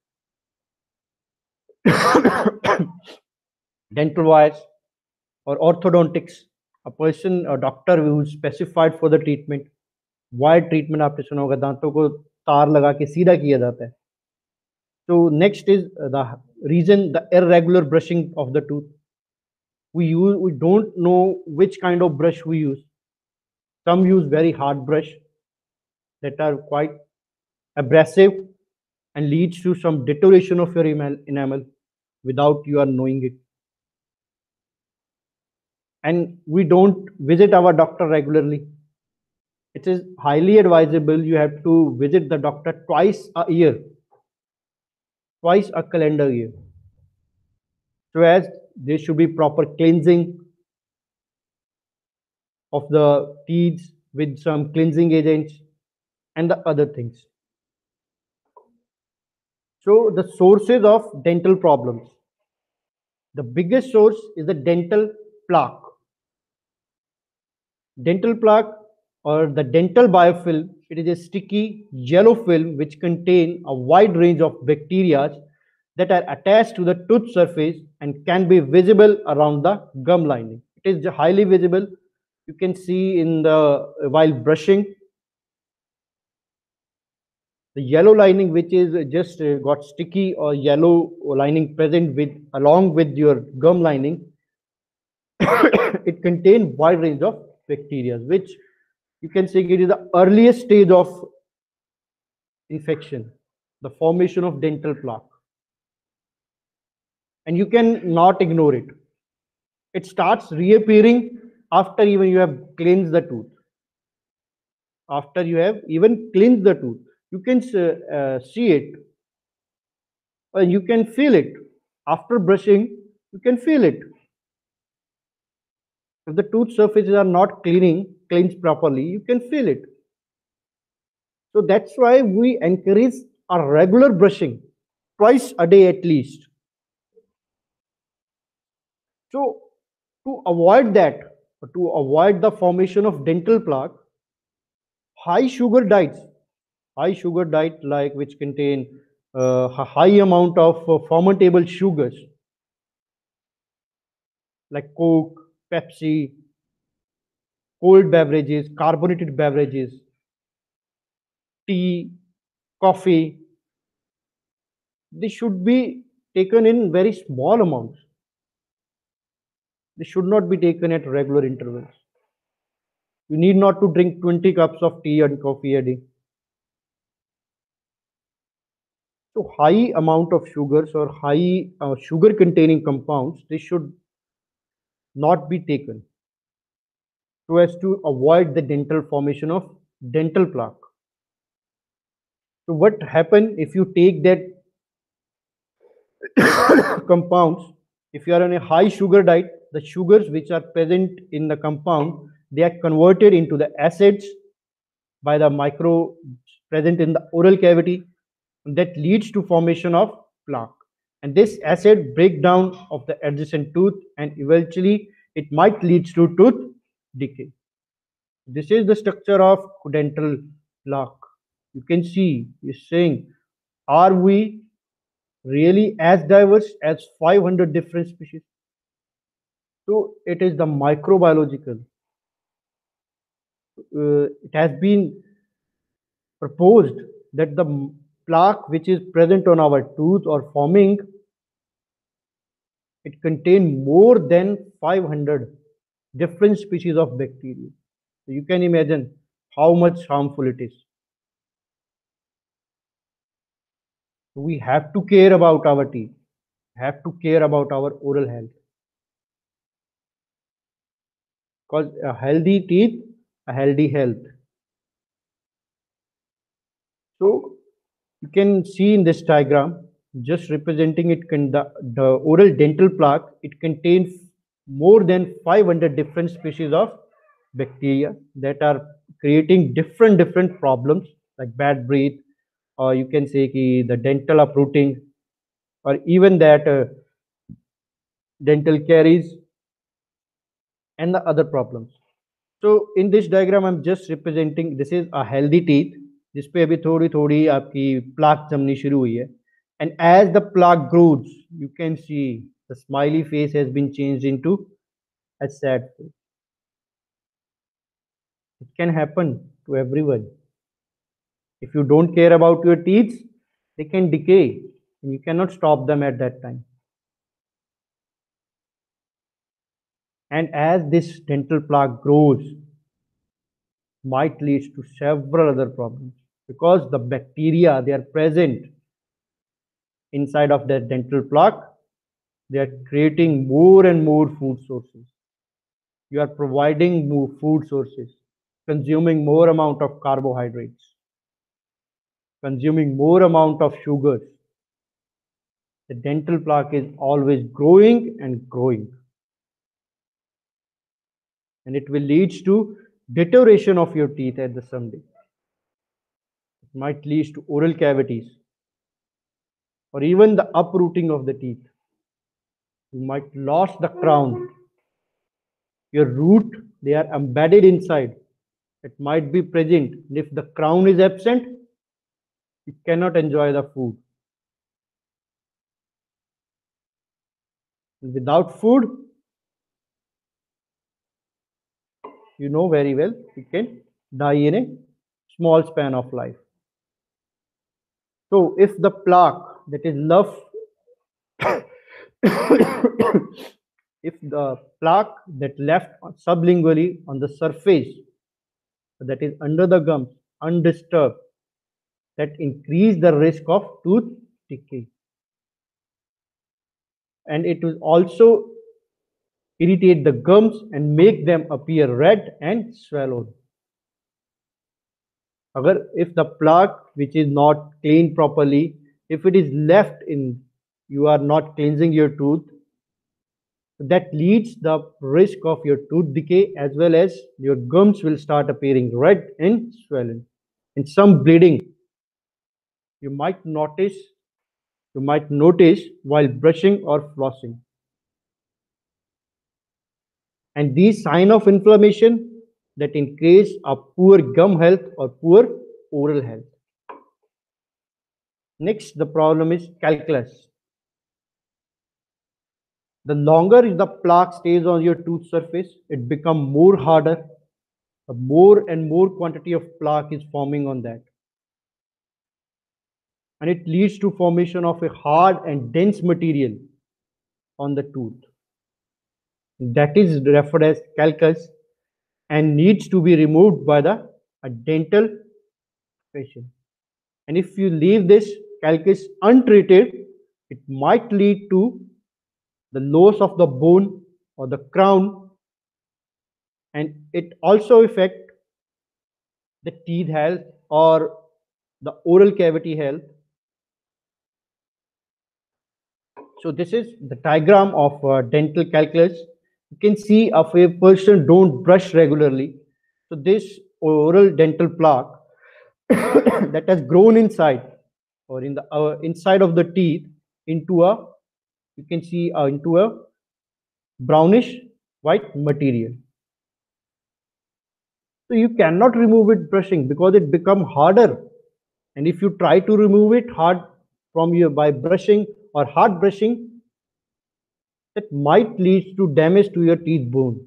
dental wires or orthodontics. A doctor who is specified for the treatment. Wire treatment आपने सुना होगा, दांतों को तार लगा के सीधा किया जाता है. So next is the reason, the irregular brushing of the tooth. We don't know which kind of brush we use. Some use very hard brush that are quite abrasive and leads to some deterioration of your enamel without you are knowing it. And we don't visit our doctor regularly. It is highly advisable you have to visit the doctor twice a year, twice a calendar year. So as there should be proper cleansing of the teeth with some cleansing agents and the other things. So the sources of dental problems. The biggest source is the dental plaque. Dental plaque or the dental biofilm, it is a sticky yellow film which contain a wide range of bacteria that are attached to the tooth surface and can be visible around the gum lining. It is highly visible. You can see in the while brushing the yellow lining which is just got sticky or yellow lining present with along with your gum lining. It contains wide range of bacteria which you can say it is the earliest stage of infection, the formation of dental plaque. And you can not ignore it. It starts reappearing after even you have cleansed the tooth. After you have even cleansed the tooth, you can see it, or you can feel it. After brushing, you can feel it. If the tooth surfaces are not cleansed properly, you can feel it. So that's why we encourage a regular brushing, twice a day at least. So to avoid that, to avoid the formation of dental plaque, high sugar diets like which contain a high amount of fermentable sugars like Coke, Pepsi, cold beverages, carbonated beverages, tea, coffee, they should be taken in very small amounts. They should not be taken at regular intervals. You need not to drink 20 cups of tea and coffee a day. So high amount of sugars or high sugar containing compounds, they should not be taken so as to avoid the dental formation of dental plaque. So what happen if you take that compounds? If you are on a high sugar diet, the sugars which are present in the compound, they are converted into the acids by the micro present in the oral cavity, and that leads to formation of plaque. And this acid breakdown of the adjacent tooth, and eventually it might lead to tooth decay. This is the structure of dental plaque. You can see, you're saying, are we really as diverse as 500 different species? So it is the microbiological. It has been proposed that the plaque which is present on our tooth or forming, it contain more than 500 different species of bacteria. So you can imagine how much harmful it is. We have to care about our teeth, have to care about our oral health, because a healthy teeth, a healthy health. So you can see in this diagram, just representing it, the oral dental plaque, it contains more than 500 different species of bacteria that are creating different problems like bad breath, or you can say ki the dental uprooting, or even that dental caries and the other problems. So in this diagram, I'm just representing, this is a healthy teeth जिस पे अभी थोड़ी थोड़ी आपकी plaque जमनी शुरू हुई है. And as the plaque grows, you can see the smiley face has been changed into a sad face. It can happen to everyone. If you don't care about your teeth, they can decay and you cannot stop them at that time. And as this dental plaque grows, might lead to several other problems because the bacteria, they are present inside of that dental plaque. They are creating more and more food sources. You are providing more food sources, consuming more amount of carbohydrates, consuming more amount of sugars. The dental plaque is always growing and growing, and it will lead to deterioration of your teeth at the someday. It might lead to oral cavities or even the uprooting of the teeth. You might lose the crown. Your root, they are embedded inside. It might be present. And if the crown is absent, you cannot enjoy the food. And without food, you know very well, you can die in a small span of life. So if the plaque that is left, if the plaque that left sublingually on the surface that is under the gums undisturbed, that increase the risk of tooth decay, and it will also irritate the gums and make them appear red and swollen. Agar if the plaque which is not cleaned properly, if it is left in, you are not cleansing your tooth, that leads the risk of your tooth decay as well as your gums will start appearing red and swollen. And some bleeding you might notice, while brushing or flossing. And these sign of inflammation that increase a poor gum health or poor oral health. Next, the problem is calculus. The longer the plaque stays on your tooth surface, it becomes more harder. The more and more quantity of plaque is forming on that. And it leads to formation of a hard and dense material on the tooth. That is referred as calculus and needs to be removed by the a dental patient. And if you leave this calculus untreated, it might lead to the loss of the bone or the crown, and it also affect the teeth health or the oral cavity health. So this is the diagram of dental calculus. You can see if a person don't brush regularly, so this oral dental plaque that has grown inside or in the inside of the teeth into a, you can see into a brownish white material. So you cannot remove it brushing because it become harder. And if you try to remove it hard from you by brushing or hard brushing, that might lead to damage to your teeth bone.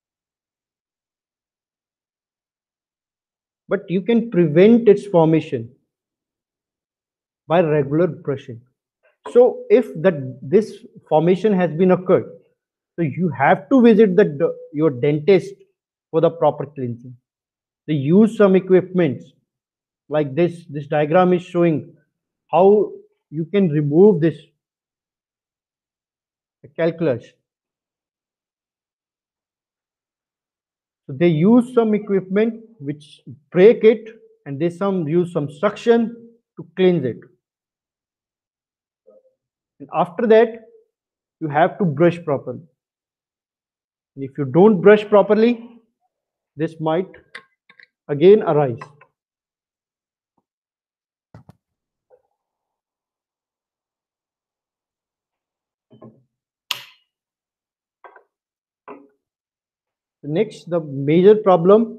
But you can prevent its formation by regular brushing. So if this formation has been occurred, so you have to visit your dentist for the proper cleansing. They use some equipments like this. This diagram is showing how you can remove this calculus. So they use some equipment which break it, and they some use some suction to cleanse it. And after that, you have to brush properly. And if you don't brush properly, this might again arise. Next, the major problem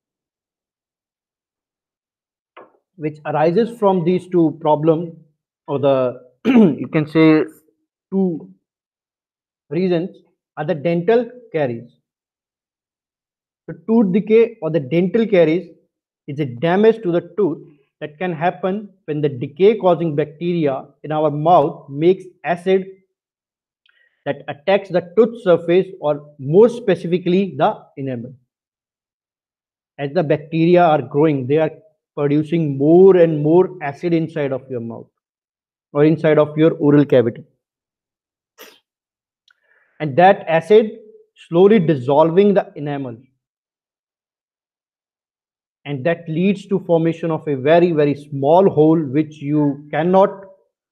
which arises from these two problems, or the you can say two reasons, are the dental caries. The tooth decay or the dental caries is a damage to the tooth that can happen when the decay causing bacteria in our mouth makes acid that attacks the tooth surface, or more specifically the enamel. As the bacteria are growing, they are producing more and more acid inside of your mouth or inside of your oral cavity. And that acid slowly dissolving the enamel, and that leads to formation of a very small hole which you cannot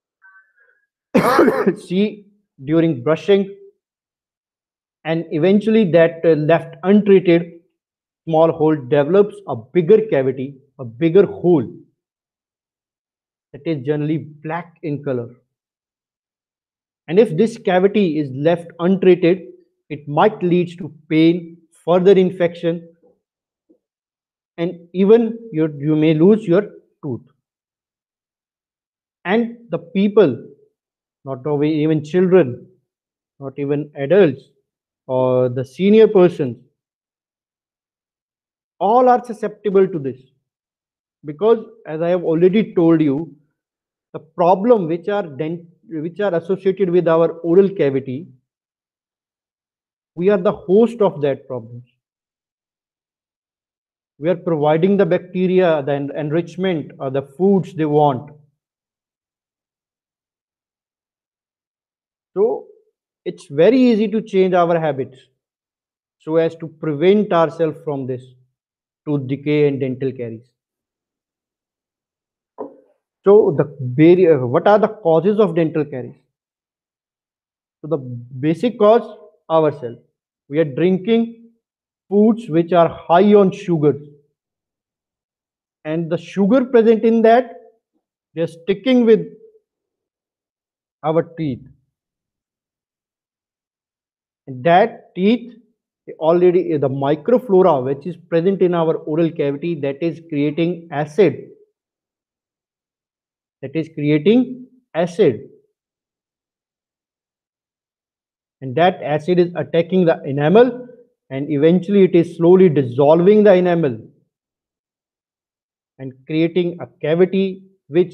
see during brushing, and eventually that left untreated small hole develops a bigger cavity, a bigger hole that is generally black in color. And if this cavity is left untreated, it might lead to pain, further infection, and even you may lose your tooth. And the people, not even children, not even adults, or the senior persons, all are susceptible to this, because as I have already told you, the problem which are associated with our oral cavity, we are the host of that problem. We are providing the bacteria the enrichment or the foods they want. So it's very easy to change our habits so as to prevent ourselves from this tooth decay and dental caries. So what are the causes of dental caries? So the basic cause, ourselves. We are drinking foods which are high on sugar, and the sugar present in that, they are sticking with our teeth. And that teeth already the microflora which is present in our oral cavity, that is creating acid. That is creating acid. And that acid is attacking the enamel, and eventually it is slowly dissolving the enamel and creating a cavity which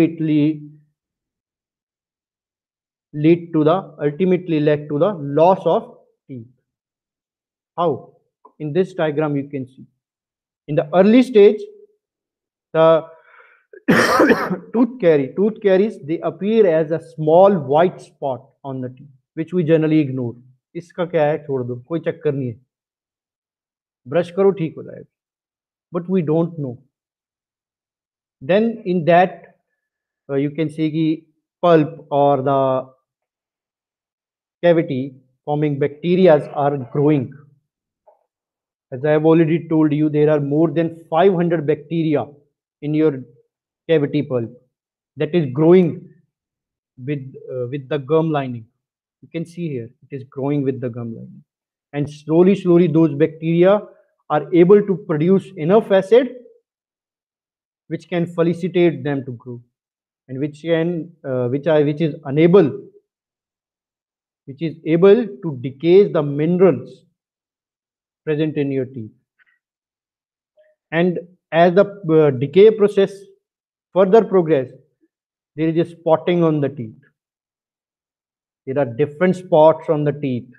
ultimately led to the loss of teeth. How? In this diagram you can see. In the early stage, the tooth caries, they appear as a small white spot on the teeth, which we generally ignore. इसका क्या है, छोड़ दो, कोई चक्कर नहीं है, brush करो ठीक हो जाएगा. But we don't know. Then in that, you can see the pulp or the cavity forming bacteria are growing. As I have already told you, there are more than 500 bacteria in your cavity pulp that is growing with the gum lining. You can see here, it is growing with the gum lining. And slowly, those bacteria are able to produce enough acid which can felicitate them to grow, and which is unable, which is able to decay the minerals present in your teeth. And as the decay process further progress, there is a spotting on the teeth. There are different spots on the teeth.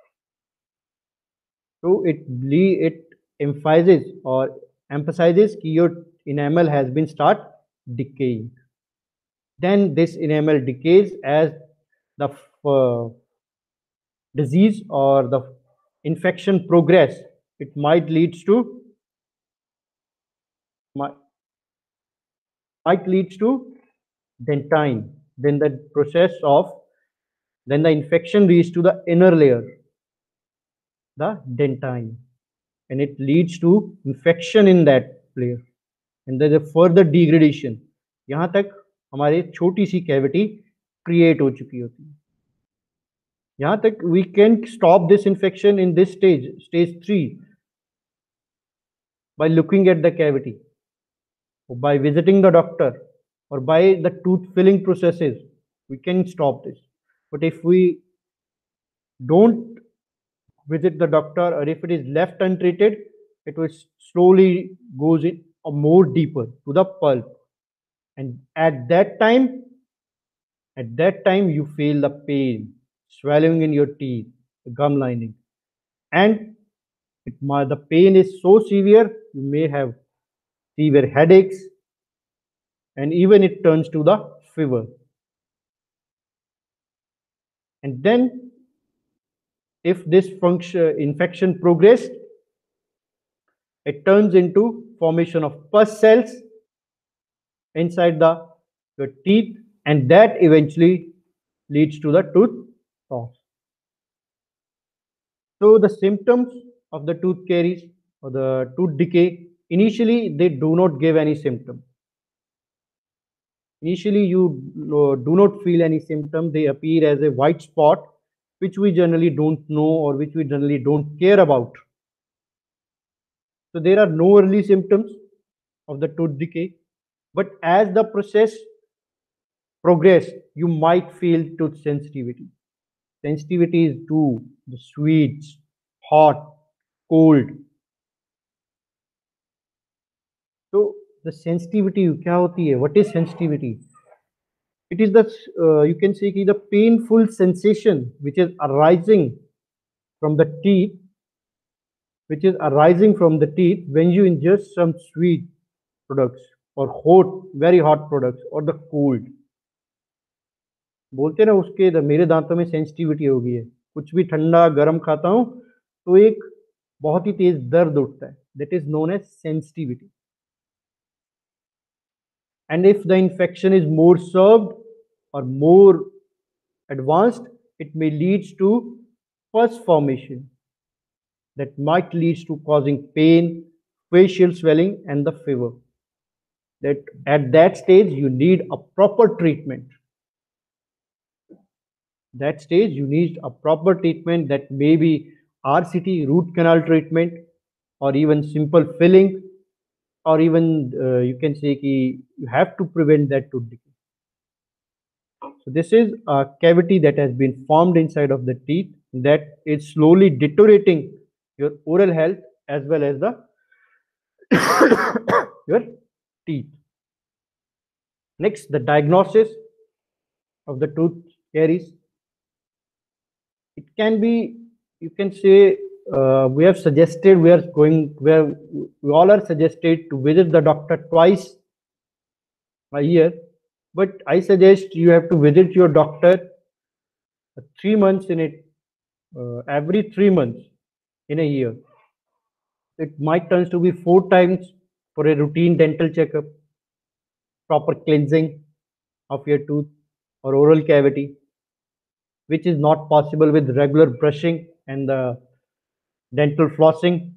So it emphasizes or emphasizes that your enamel has been start decaying. Then this enamel decays as the disease or the infection progress. It might leads to might, might leads to dentine. Then the process of then the infection reaches to the inner layer, the dentine, and it leads to infection in that layer, and there's a further degradation. यहाँ तक हमारी छोटी सी cavity create हो चुकी होती है. यहाँ तक we can stop this infection in this stage 3, by looking at the cavity, or by visiting the doctor, or by the tooth filling processes. We can stop this. But if we don't visit the doctor, or if it is left untreated, it will slowly goes in or more deeper to the pulp, and at that time you feel the pain swallowing in your teeth, the gum lining, and the pain is so severe you may have severe headaches, and even it turns to the fever. And then if this infection progressed, it turns into formation of pus cells inside your teeth, and that eventually leads to the tooth loss. So the symptoms of the tooth caries or the tooth decay, initially they do not give any symptom. Initially you do not feel any symptom. They appear as a white spot, which we generally don't know or which we generally don't care about. So there are no early symptoms of the tooth decay, but as the process progress, you might feel tooth sensitivity. Sensitivity is to the sweets, hot, cold. So the sensitivity क्या होती है? What is sensitivity? It is the you can say the painful sensation which is arising from the teeth, when you ingest some sweet products or hot, very hot products, or the cold. बोलते ना उसके मेरे दांतों में sensitivity हो गई है, कुछ भी ठंडा गर्म खाता हूं तो एक बहुत ही तेज दर्द उठता है. That is known as sensitivity. And if the infection is more served or more advanced, it may lead to pus formation that might lead to causing pain, facial swelling, and the fever. That at that stage you need a proper treatment. That may be RCT, root canal treatment, or even simple filling, or even you can say you have to prevent that tooth decay. So this is a cavity that has been formed inside of the teeth that is slowly deteriorating your oral health as well as the your teeth. Next, the diagnosis of the tooth caries. It can be, you can say, we are all are suggested to visit the doctor twice a year, but I suggest you have to visit your doctor 3 months in it, every 3 months in a year. It might turn to be 4 times for a routine dental checkup, proper cleansing of your tooth or oral cavity, which is not possible with regular brushing and the dental flossing.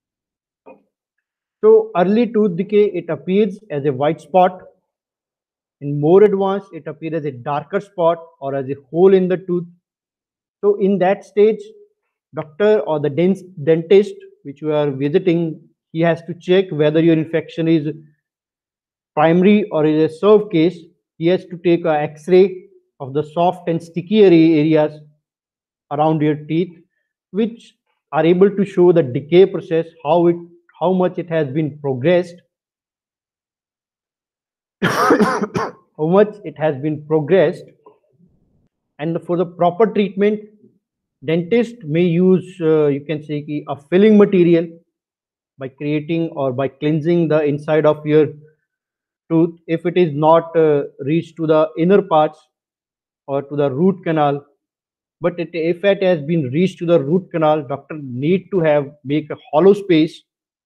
So early tooth decay, it appears as a white spot. In more advanced, it appears as a darker spot or as a hole in the tooth. So in that stage, doctor or the dentist which you are visiting, he has to check whether your infection is primary or is a serve case. He has to take a X-ray of the soft and sticky areas around your teeth, which are able to show the decay process, how much it has been progressed, how much it has been progressed, and for the proper treatment, dentist may use you can say a filling material by creating or by cleansing the inside of your tooth if it is not reached to the inner parts or to the root canal. But if it has been reached to the root canal, doctor need to have make a hollow space,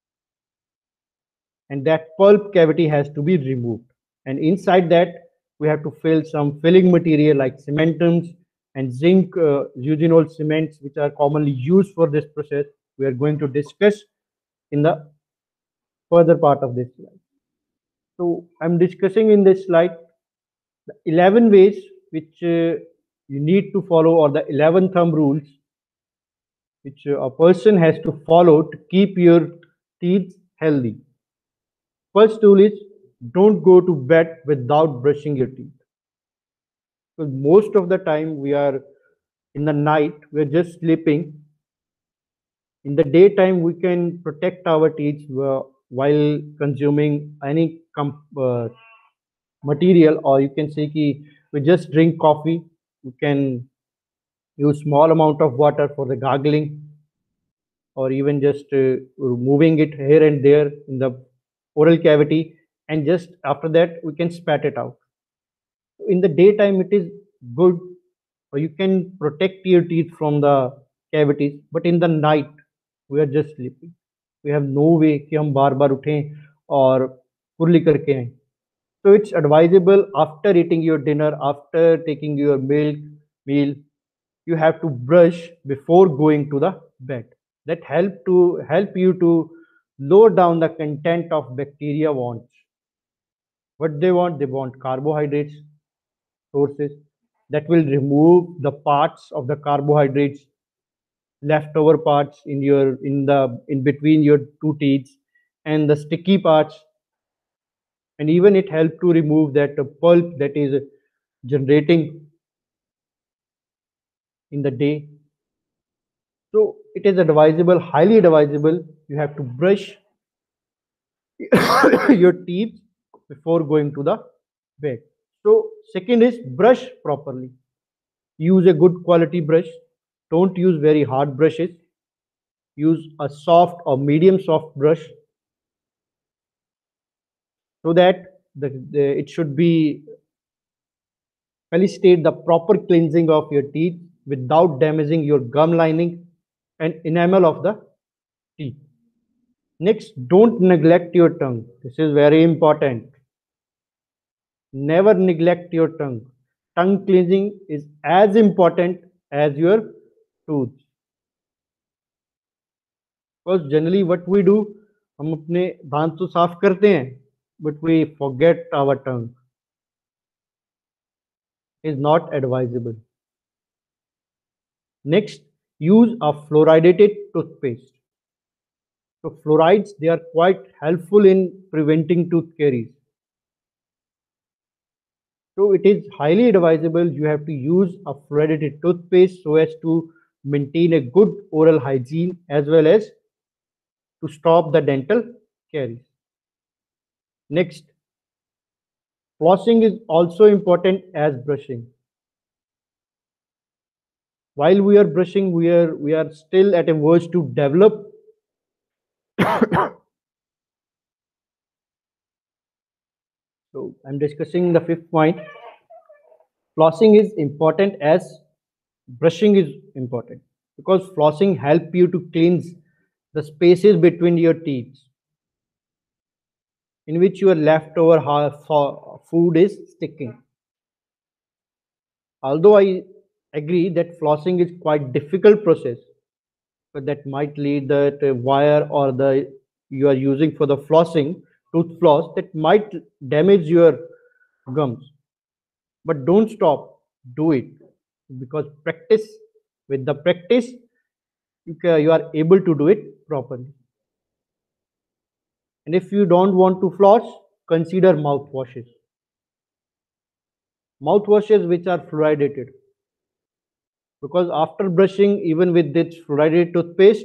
and that pulp cavity has to be removed. And inside that, we have to fill some filling material like cementums and zinc eugenol cements, which are commonly used for this process. We are going to discuss in the further part of this slide. So I'm discussing in this slide the 11 ways which you need to follow, or the 11 thumb rules which a person has to follow to keep your teeth healthy. First rule is don't go to bed without brushing your teeth. Because most of the time we are in the night, we're just sleeping. In the daytime, we can protect our teeth while consuming any material, or you can say ki we just drink coffee. We can use small amount of water for the gargling, or even just moving it here and there in the oral cavity, and just after that we can spat it out. In the daytime it is good, or you can protect your teeth from the cavities, but in the night we are just sleeping. We have no way कि हम बार बार उठें और कुरली करके आएं. So it's advisable after eating your dinner, after taking your meal, you have to brush before going to the bed. That help you to lower down the content of bacteria wants. What they want carbohydrates sources that will remove the parts of the carbohydrates, leftover parts in between your two teeth, and the sticky parts, and even it help to remove that pulp that is generating in the day. So it is advisable, highly advisable, you have to brush your teeth before going to the bed. So second is brush properly. Use a good quality brush. Don't use very hard brushes. Use a soft or medium soft brush, so that it should be facilitate the proper cleansing of your teeth without damaging your gum lining and enamel of the teeth. Next, don't neglect your tongue. This is very important. Never neglect your tongue. Tongue cleansing is as important as your tooth. Because generally what we do, हम अपने दांत तो साफ करते हैं, but we forget our tongue. Is not advisable. Next, use a fluoridated toothpaste. So fluorides, they are quite helpful in preventing tooth caries. So it is highly advisable you have to use a fluoridated toothpaste so as to maintain a good oral hygiene as well as to stop the dental caries. Next, flossing is also important as brushing. While we are brushing, we are still at a verge to develop so I'm discussing the fifth point. Flossing is important as brushing is important, because flossing help you to cleanse the spaces between your teeth in which your leftover food is sticking. Although I agree that flossing is quite difficult process, but that might lead that wire or the you are using for the flossing tooth floss, that might damage your gums. But don't stop, do it, because practice, with the practice you are able to do it properly. And if you don't want to floss, consider mouthwashes. Mouthwashes which are fluoridated. Because after brushing, even with this fluoridated toothpaste,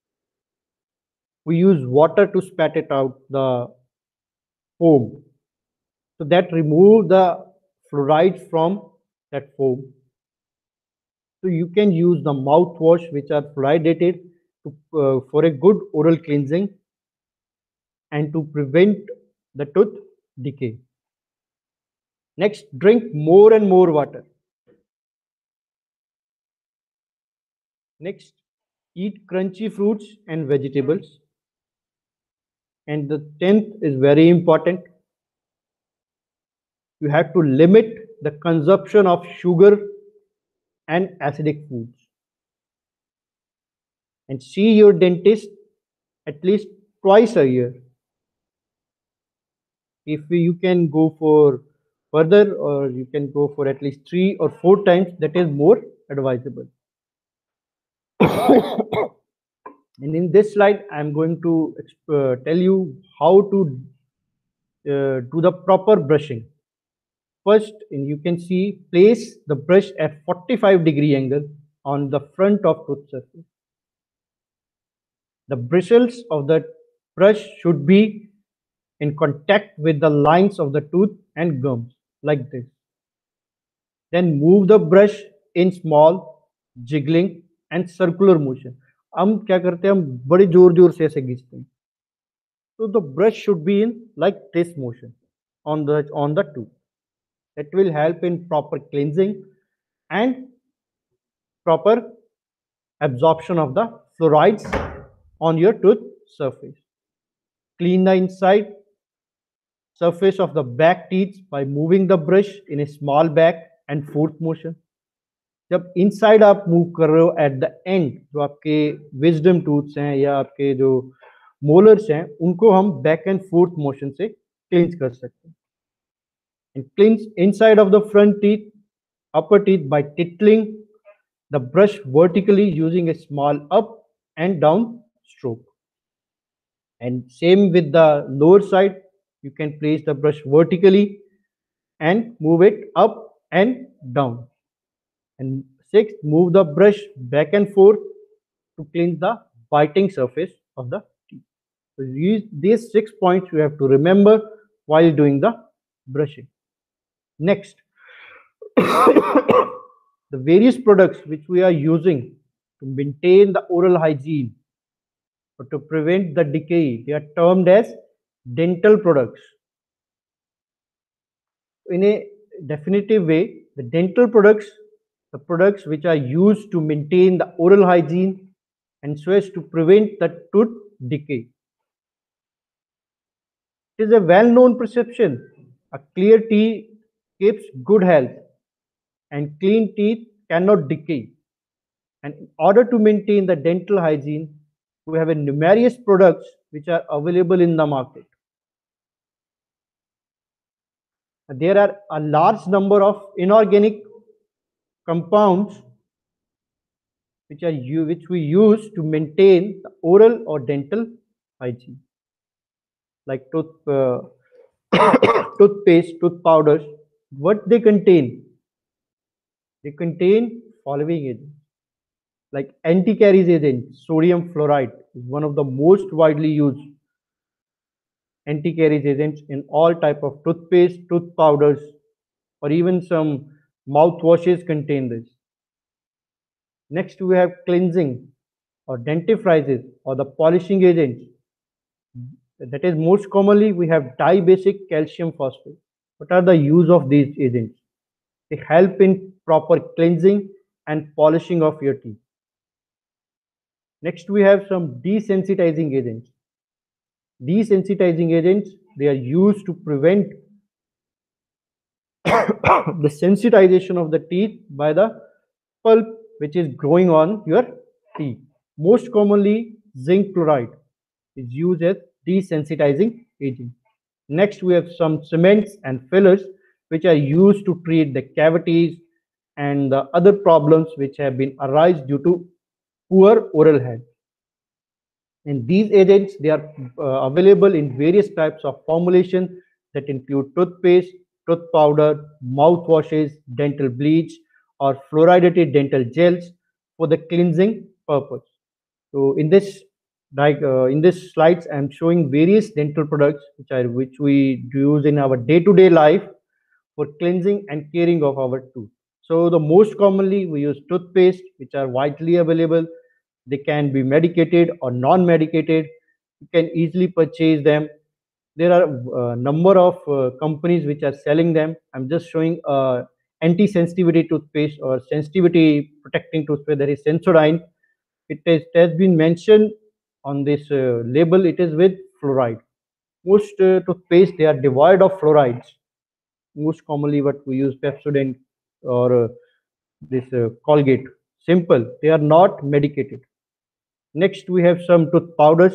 we use water to spat it out, the foam. So that remove the fluoride from that foam. So you can use the mouthwash which are fluoridated for a good oral cleansing and to prevent the tooth decay. Next, drink more and more water. Next, eat crunchy fruits and vegetables. And the 10th is very important. You have to limit the consumption of sugar and acidic foods. And see your dentist at least twice a year. If you can go for further, or you can go for at least 3 or 4 times, that is more advisable. And in this slide, I'm going to tell you how to do the proper brushing. First, you can see, place the brush at 45-degree angle on the front of tooth surface. The bristles of the brush should be in contact with the lines of the tooth and gums, like this. Then move the brush in small, jiggling and circular motion. हम क्या करते हैं, हम बड़े जोर जोर से ऐसे खींचते हैं. So the brush should be in like this motion on the tooth. That will help in proper cleansing and proper absorption of the fluorides on your tooth surface. Clean the inside surface of the back teeth by moving the brush in a small back and forth motion. जब inside आप move कर रहे हो at the end, जो आपके wisdom tooths हैं या आपके जो मोलर्स हैं, उनको हम बैक एंड फोर्थ मोशन से क्लींस कर सकते हैं. And cleanse inside of the front teeth, upper teeth by tickling the brush vertically using a small up and down stroke. And same with the lower side, you can place the brush vertically and move it up and down. And sixth, move the brush back and forth to cleanse the biting surface of the teeth. So these 6 points you have to remember while doing the brushing. Next, the various products which we are using to maintain the oral hygiene or to prevent the decay, they are termed as dental products. In a definitive way, the dental products, the products which are used to maintain the oral hygiene and so as to prevent the tooth decay. It is a well-known perception. A clear teeth keeps good health and clean teeth cannot decay. And in order to maintain the dental hygiene, we have a numerous products which are available in the market. There are a large number of inorganic compounds which we use to maintain the oral or dental hygiene, like toothpaste, tooth powders. What they contain? They contain following agents like anti-caries agent. Sodium fluoride is one of the most widely used anti-caries agents in all type of toothpaste, tooth powders, or even some mouthwashes contain this. Next, we have cleansing or dentifrices or the polishing agents. That is, most commonly we have dibasic calcium phosphate. What are the use of these agents? They help in proper cleansing and polishing of your teeth. Next, we have some desensitizing agents. Desensitizing agents, they are used to prevent the sensitization of the teeth by the pulp which is growing on your teeth. Most commonly, zinc chloride is used as desensitizing agent. Next, we have some cements and fillers which are used to treat the cavities and the other problems which have been arise due to poor oral health. And these agents, they are available in various types of formulation that include toothpaste, tooth powder, mouthwashes, dental bleach, or fluoridated dental gels for the cleansing purpose. So in this slides, I'm showing various dental products which we use in our day-to-day life for cleansing and caring of our tooth. So the most commonly we use toothpaste, which are widely available. They can be medicated or non-medicated. You can easily purchase them. There are a number of companies which are selling them. I'm just showing anti-sensitivity toothpaste or sensitivity protecting toothpaste. That is Sensodyne. It has been mentioned on this label. It is with fluoride. Most toothpaste, they are devoid of fluorides. Most commonly what we use Pepsodent or this Colgate. Simple. They are not medicated. Next, we have some tooth powders,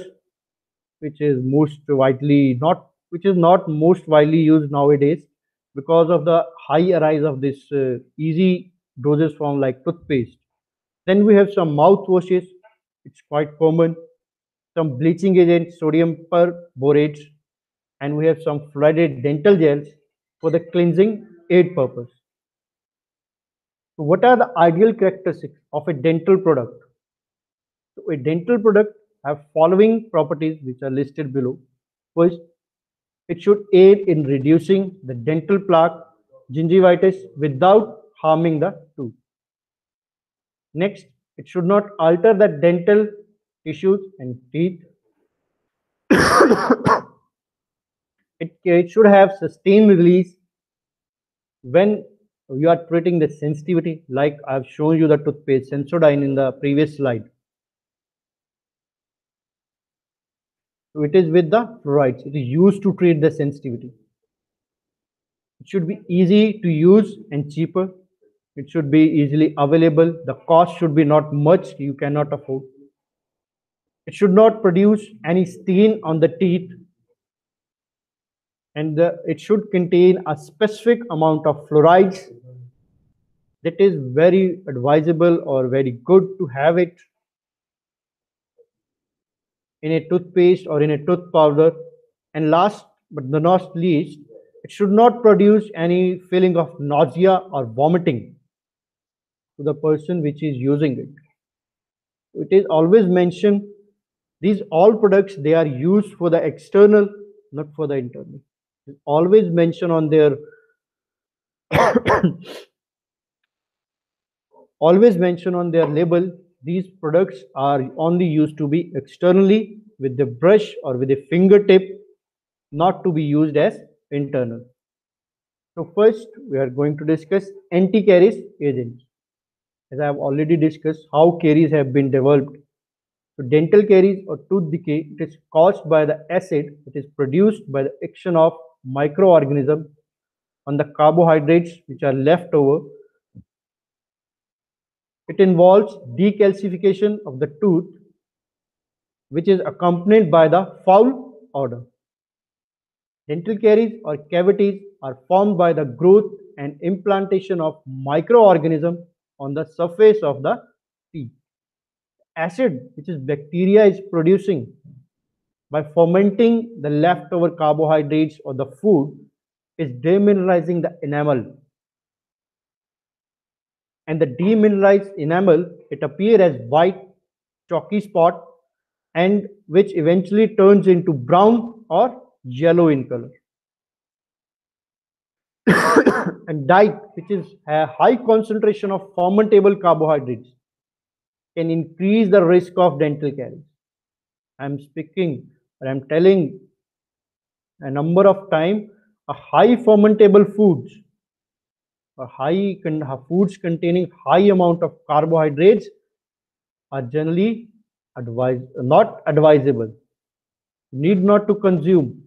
which is not most widely used nowadays because of the high rise of this easy doses form like toothpaste. Then we have some mouthwashes. It's quite common. Some bleaching agents, sodium perborates, and we have some fluoridated dental gels for the cleansing aid purpose. So what are the ideal characteristics of a dental product? So a dental product have following properties which are listed below. First, it should aid in reducing the dental plaque, gingivitis without harming the tooth. Next, it should not alter the dental tissues and teeth. It should have sustained release when you are treating the sensitivity, like I've shown you the toothpaste Sensodyne in the previous slide. So it is with the fluorides. It is used to treat the sensitivity. It should be easy to use and cheaper. It should be easily available. The cost should be not much you cannot afford. It should not produce any stain on the teeth, and it should contain a specific amount of fluorides. That is very advisable or very good to have it in a toothpaste or in a tooth powder. And last but not least, it should not produce any feeling of nausea or vomiting to the person which is using it. It is always mentioned these all products, they are used for the external, not for the internal. It's always mention on their always mention on their label, these products are only used to be externally with the brush or with a fingertip, not to be used as internal. So first we are going to discuss anti-caries agents. As I have already discussed how caries have been developed. So dental caries or tooth decay, it is caused by the acid that is produced by the action of microorganisms on the carbohydrates which are left over. It involves decalcification of the tooth, which is accompanied by the foul odor. Dental caries or cavities are formed by the growth and implantation of microorganisms on the surface of the teeth. Acid, which is bacteria, is producing by fermenting the leftover carbohydrates or the food, is demineralizing the enamel. And the demineralized enamel, it appears as white chalky spot, and which eventually turns into brown or yellow in color. And diet, which is a high concentration of fermentable carbohydrates, can increase the risk of dental caries. I'm speaking, or I'm telling a number of times, a high fermentable foods, foods containing high amount of carbohydrates are generally not advisable. Need not to consume.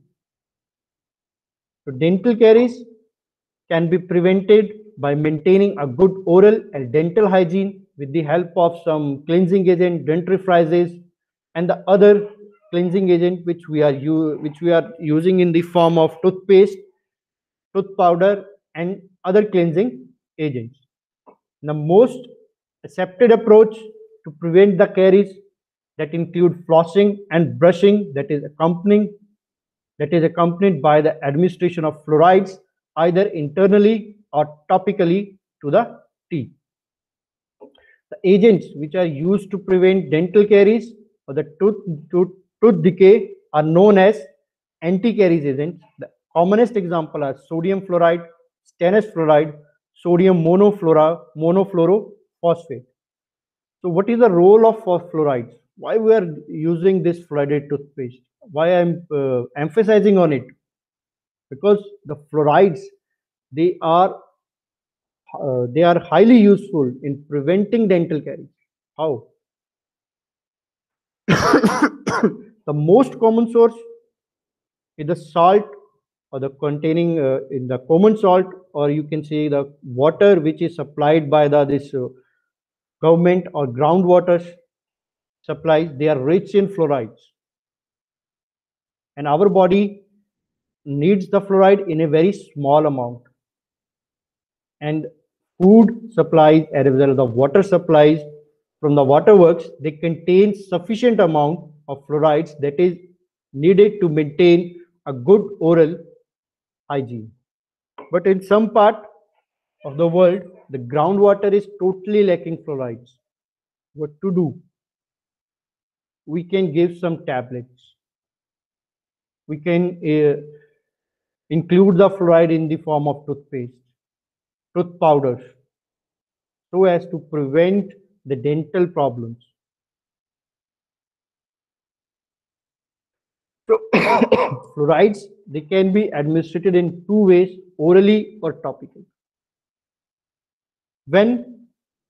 So dental caries can be prevented by maintaining a good oral and dental hygiene with the help of some cleansing agent, dentifrices, and the other cleansing agent which we are using in the form of toothpaste, tooth powder, and other cleansing agents. The most accepted approach to prevent the caries that include flossing and brushing that is accompanied by the administration of fluorides either internally or topically to the teeth. The agents which are used to prevent dental caries or the tooth decay are known as anti-caries agents. The commonest example are sodium fluoride, stannous fluoride, sodium monofluorophosphate. So what is the role of fluorides? Why we are using this fluoride toothpaste? Why I'm emphasizing on it? Because the fluorides, they are they are highly useful in preventing dental caries. How? The most common source is the salt or the containing in the common salt, or you can say the water which is supplied by the this government or groundwater supplies. They are rich in fluorides, and our body needs the fluoride in a very small amount. And food supplies as well as the water supplies from the waterworks, they contain sufficient amount of fluorides that is needed to maintain a good oral hygiene. But in some part of the world, the groundwater is totally lacking fluorides. What to do? We can give some tablets. We can include the fluoride in the form of toothpaste, tooth powders, so as to prevent the dental problems. So fluorides, they can be administered in two ways, orally or topically. When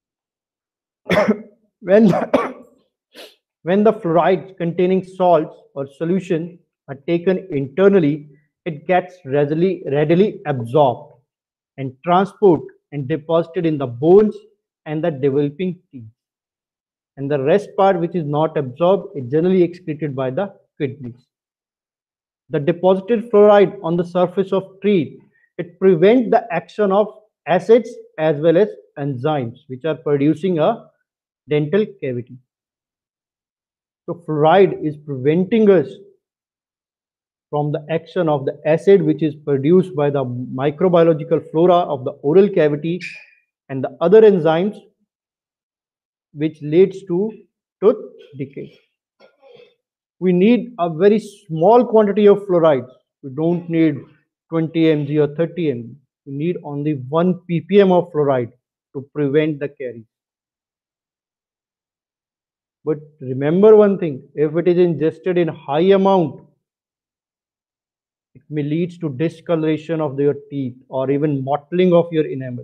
when when the fluorides containing salts or solution are taken internally, it gets readily absorbed and transported and deposited in the bones and the developing teeth. And the rest part which is not absorbed is generally excreted by the kidneys. The deposited fluoride on the surface of teeth, it prevents the action of acids as well as enzymes which are producing a dental cavity. So fluoride is preventing us from the action of the acid which is produced by the microbiological flora of the oral cavity and the other enzymes which leads to tooth decay. We need a very small quantity of fluorides. We don't need 20 mg or 30 mg. We need only 1 ppm of fluoride to prevent the caries. But remember one thing, if it is ingested in high amount, it may lead to discoloration of your teeth or even mottling of your enamel.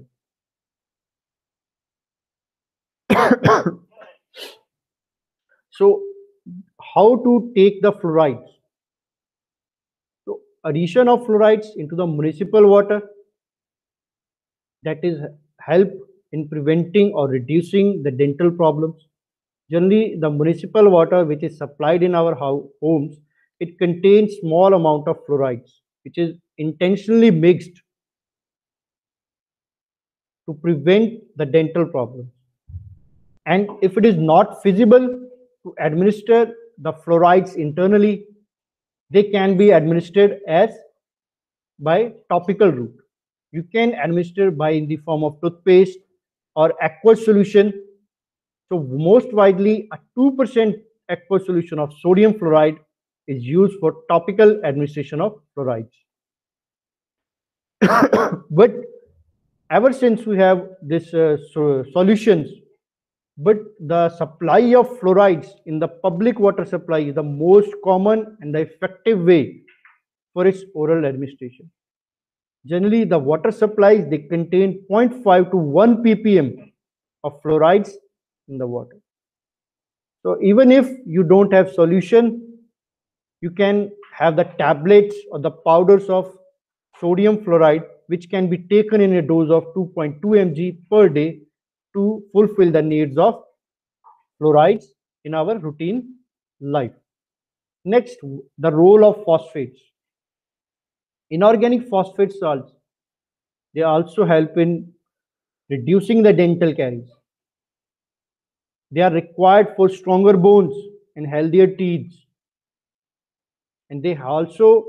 So how to take the fluorides? So addition of fluorides into the municipal water, that is help in preventing or reducing the dental problems. Generally, the municipal water which is supplied in our homes, it contains small amount of fluorides, which is intentionally mixed to prevent the dental problems. And if it is not feasible to administer the fluorides internally, they can be administered as by topical route. You can administer by in the form of toothpaste or aqueous solution. So most widely, a 2% aqueous solution of sodium fluoride is used for topical administration of fluorides. But ever since we have this solutions, but the supply of fluorides in the public water supply is the most common and the effective way for its oral administration. Generally, the water supplies, they contain 0.5 to 1 ppm of fluorides in the water. So even if you don't have solution, you can have the tablets or the powders of sodium fluoride, which can be taken in a dose of 2.2 mg per day to fulfill the needs of fluorides in our routine life. Next, the role of phosphates. Inorganic phosphate salts, they also help in reducing the dental caries. They are required for stronger bones and healthier teeth, and they also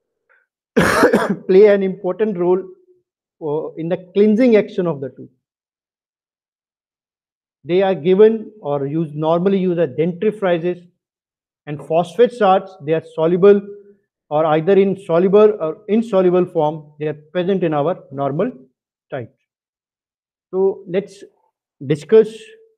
play an important role in the cleansing action of the tooth. They are given or used normally used as dentifrices, and phosphate salts. They are soluble or either in soluble or insoluble form. They are present in our normal type. So let's discuss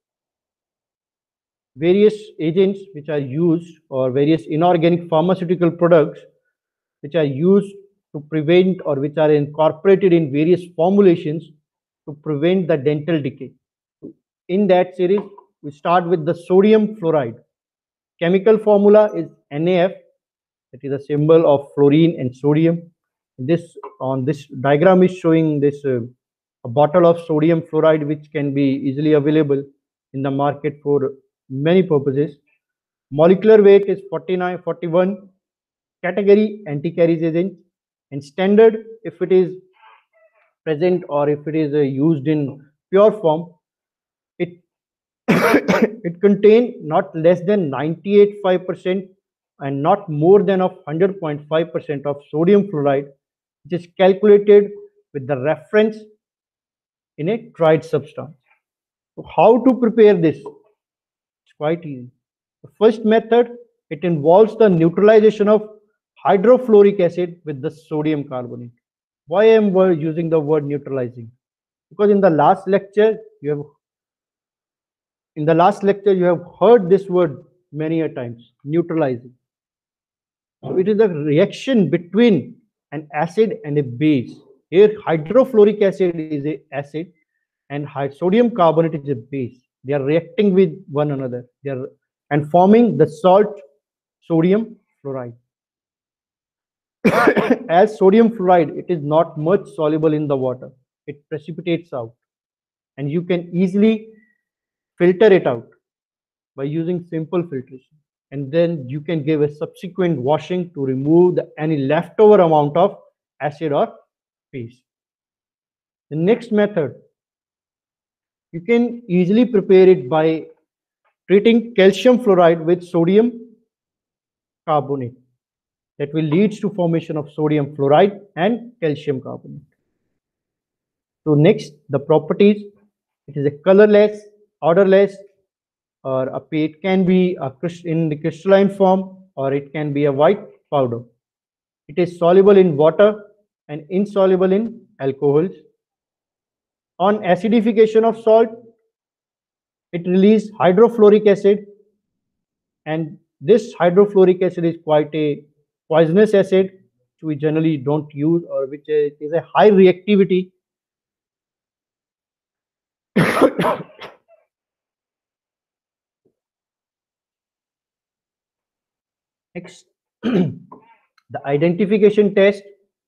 various agents which are used or various inorganic pharmaceutical products which are used to prevent or which are incorporated in various formulations to prevent the dental decay. In that series, we start with the sodium fluoride. Chemical formula is NaF, that is a symbol of fluorine and sodium. This on this diagram is showing this a bottle of sodium fluoride which can be easily available in the market for many purposes. Molecular weight is 49, 41. Category anti-caries agent, and standard if it is present or if it is used in pure form, it it contain not less than 98.5% and not more than of 100.5% of sodium fluoride, which is calculated with the reference in a tried substance. So how to prepare this? It's quite easy. The first method, it involves the neutralization of hydrofluoric acid with the sodium carbonate. Why am I using the word neutralizing? Because in the last lecture you have heard this word many a times, neutralizing. So it is a reaction between an acid and a base. Here hydrofluoric acid is a acid and sodium carbonate is a base. They are reacting with one another. They are and forming the salt sodium fluoride. As sodium fluoride, it is not much soluble in the water. It precipitates out, and you can easily filter it out by using simple filtration. And then you can give a subsequent washing to remove any leftover amount of acid or base. The next method, you can easily prepare it by treating calcium fluoride with sodium carbonate. That will lead to formation of sodium fluoride and calcium carbonate. So next, the properties. It is a colorless, odorless, or it can be in the crystalline form, or it can be a white powder. It is soluble in water and insoluble in alcohols. On acidification of salt, it releases hydrofluoric acid, and this hydrofluoric acid is quite a poisonous acid which we generally don't use, or which is a high reactivity. Next, the identification test.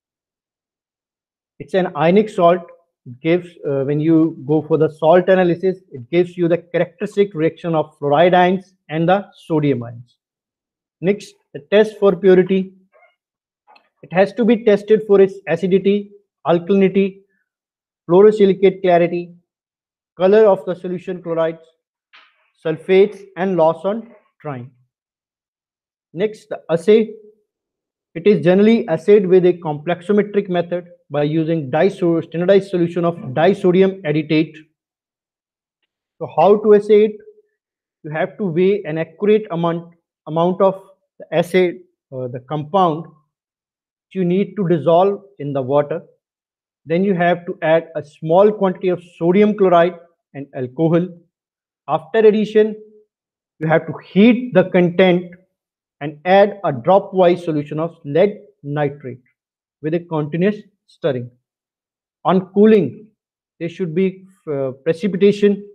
It's an ionic salt. It gives when you go for the salt analysis, it gives you the characteristic reaction of fluoride ions and the sodium ions. Next, the test for purity. It has to be tested for its acidity, alkalinity, fluorosilicate clarity, color of the solution chlorides, sulfates, and loss on trying. Next, the assay. It is generally assayed with a complexometric method by using standardized solution of disodium aditate. So how to assay it? You have to weigh an accurate amount of the acid or the compound you need to dissolve in the water. Then you have to add a small quantity of sodium chloride and alcohol. After addition, you have to heat the content and add a drop-wise solution of lead nitrate with a continuous stirring. On cooling, there should be precipitation.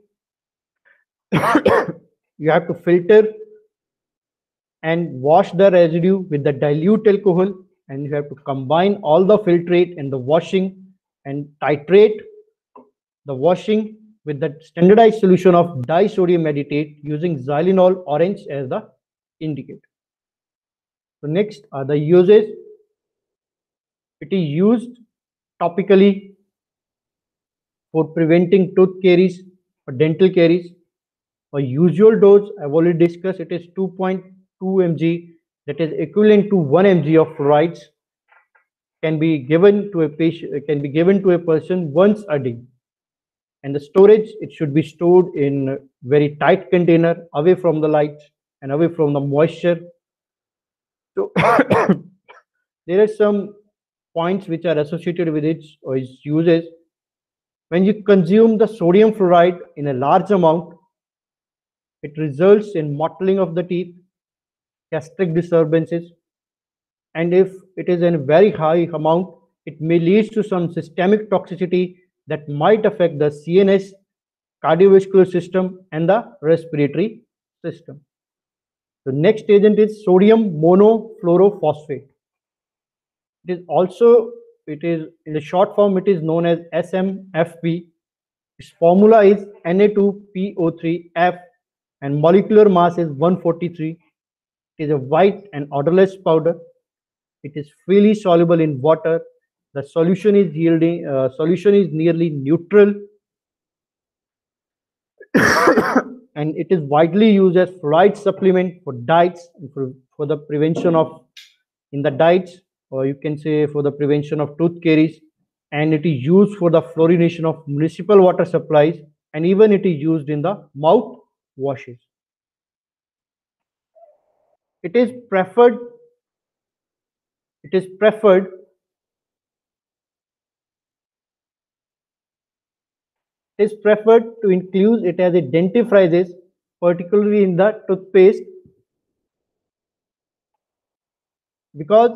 You have to filter and wash the residue with the dilute alcohol, and you have to combine all the filtrate and the washing and titrate the washing with the standardized solution of disodium aditate using xylenol orange as the indicator. So next are the uses. It is used topically for preventing tooth caries or dental caries. A usual dose, I've already discussed, it is 2.2 mg, that is equivalent to 1 mg of fluorides, can be given to a patient, can be given to a person once a day. And the storage, it should be stored in a very tight container, away from the light and away from the moisture. So there are some points which are associated with its or its uses. When you consume the sodium fluoride in a large amount, it results in mottling of the teeth, gastric disturbances, and if it is in a very high amount, it may lead to some systemic toxicity that might affect the CNS, cardiovascular system, and the respiratory system. The next agent is sodium monofluorophosphate. It is also, it is in the short form, it is known as SMFP. Its formula is Na2PO3F and molecular mass is 143. It is a white and odorless powder. It is freely soluble in water. The solution is nearly neutral, and it is widely used as fluoride supplement for diets and for the prevention of in the diets, or you can say for the prevention of tooth caries, and it is used for the fluorination of municipal water supplies, and even it is used in the mouth washes. It is preferred. It is preferred. It is preferred to include it as a dentifrices, particularly in the toothpaste, because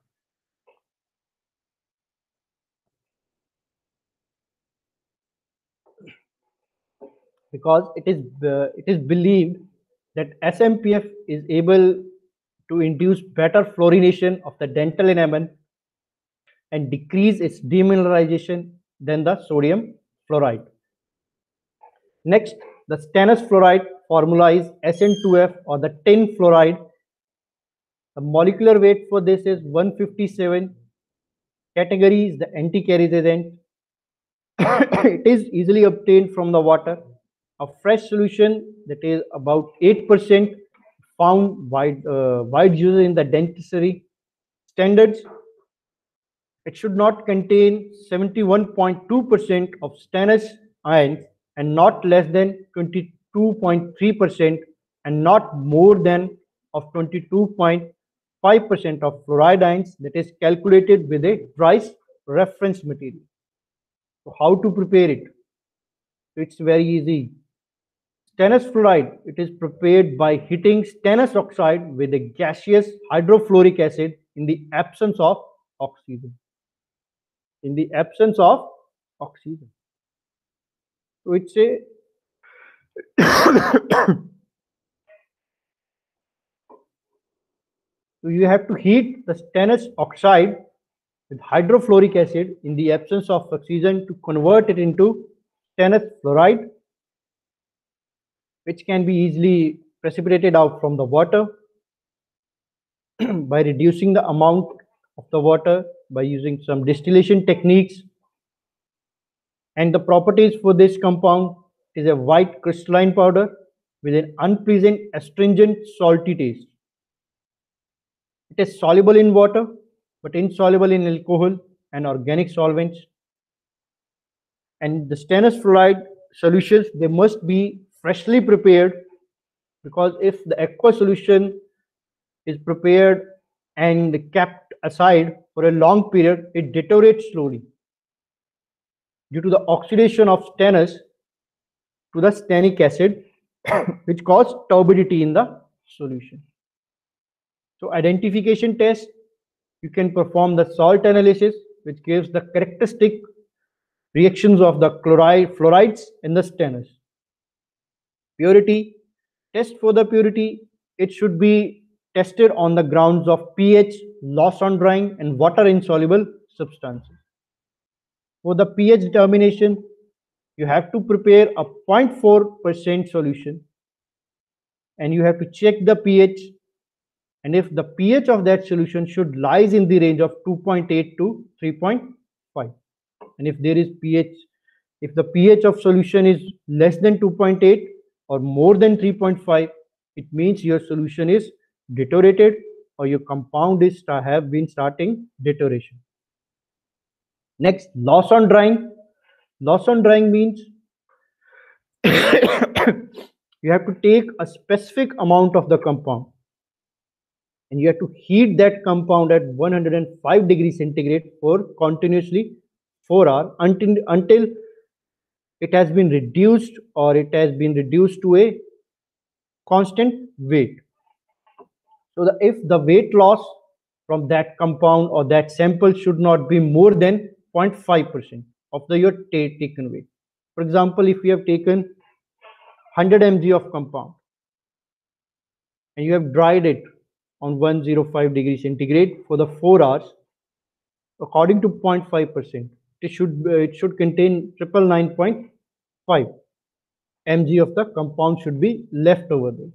it is believed that SMPF is able to induce better fluorination of the dental enamel and decrease its demineralization than the sodium fluoride. Next, the stannous fluoride formula is SN2F or the tin fluoride. The molecular weight for this is 157. Category is the anti-caries agent. It is easily obtained from the water. A fresh solution that is about 8% found wide use in the dentistry standards. It should not contain 71.2% of stannous ions and not less than 22.3% and not more than of 22.5% of fluoride ions, that is calculated with a Dries reference material. So how to prepare it? It's very easy. Stannous fluoride, it is prepared by heating stannous oxide with a gaseous hydrofluoric acid in the absence of oxygen. In the absence of oxygen. So it's a so you have to heat the stannous oxide with hydrofluoric acid in the absence of oxygen to convert it into stannous fluoride, which can be easily precipitated out from the water by reducing the amount of the water by using some distillation techniques. And the properties for this compound is a white crystalline powder with an unpleasant astringent salty taste. It is soluble in water but insoluble in alcohol and organic solvents. And the stannous fluoride solutions, they must be freshly prepared, because if the aqueous solution is prepared and kept aside for a long period, it deteriorates slowly due to the oxidation of stannous to the stannic acid, which cause turbidity in the solution. So identification test, you can perform the salt analysis, which gives the characteristic reactions of the fluorides in the stannous. Purity, test for the purity, it should be tested on the grounds of pH, loss on drying, and water insoluble substances. For the pH determination, you have to prepare a 0.4% solution and you have to check the pH, and if the pH of that solution should lies in the range of 2.8 to 3.5, and if there is pH, if the pH of solution is less than 2.8 or more than 3.5, it means your solution is deteriorated or your compound is have been starting deterioration. Next, loss on drying. Loss on drying means you have to take a specific amount of the compound and you have to heat that compound at 105 degrees centigrade for continuously 4 hours until it has been reduced or it has been reduced to a constant weight. So if the weight loss from that compound or that sample should not be more than 0.5% of the your taken weight. For example, if you have taken 100 mg of compound and you have dried it on 105 degrees centigrade for the 4 hours, according to 0.5%, it should contain 999.5 mg of the compound should be left over there.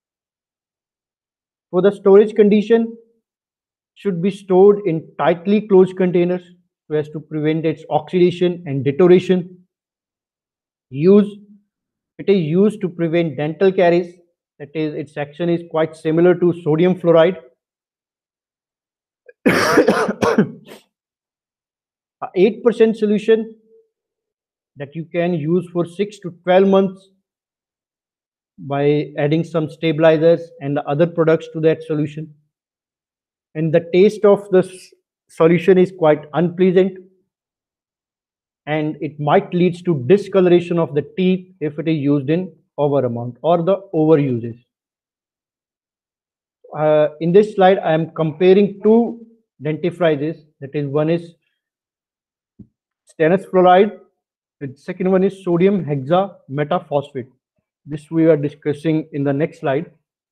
For the storage condition, should be stored in tightly closed containers so as to prevent its oxidation and deterioration. It is used to prevent dental caries. That is, its action is quite similar to sodium fluoride. A 8% solution that you can use for 6 to 12 months by adding some stabilizers and the other products to that solution. And the taste of the solution is quite unpleasant and it might lead to discoloration of the teeth if it is used in over amount or the overuses. In this slide, I am comparing two dentifrices. That is, one is stannous fluoride, the second one is sodium hexametaphosphate. This we are discussing in the next slide.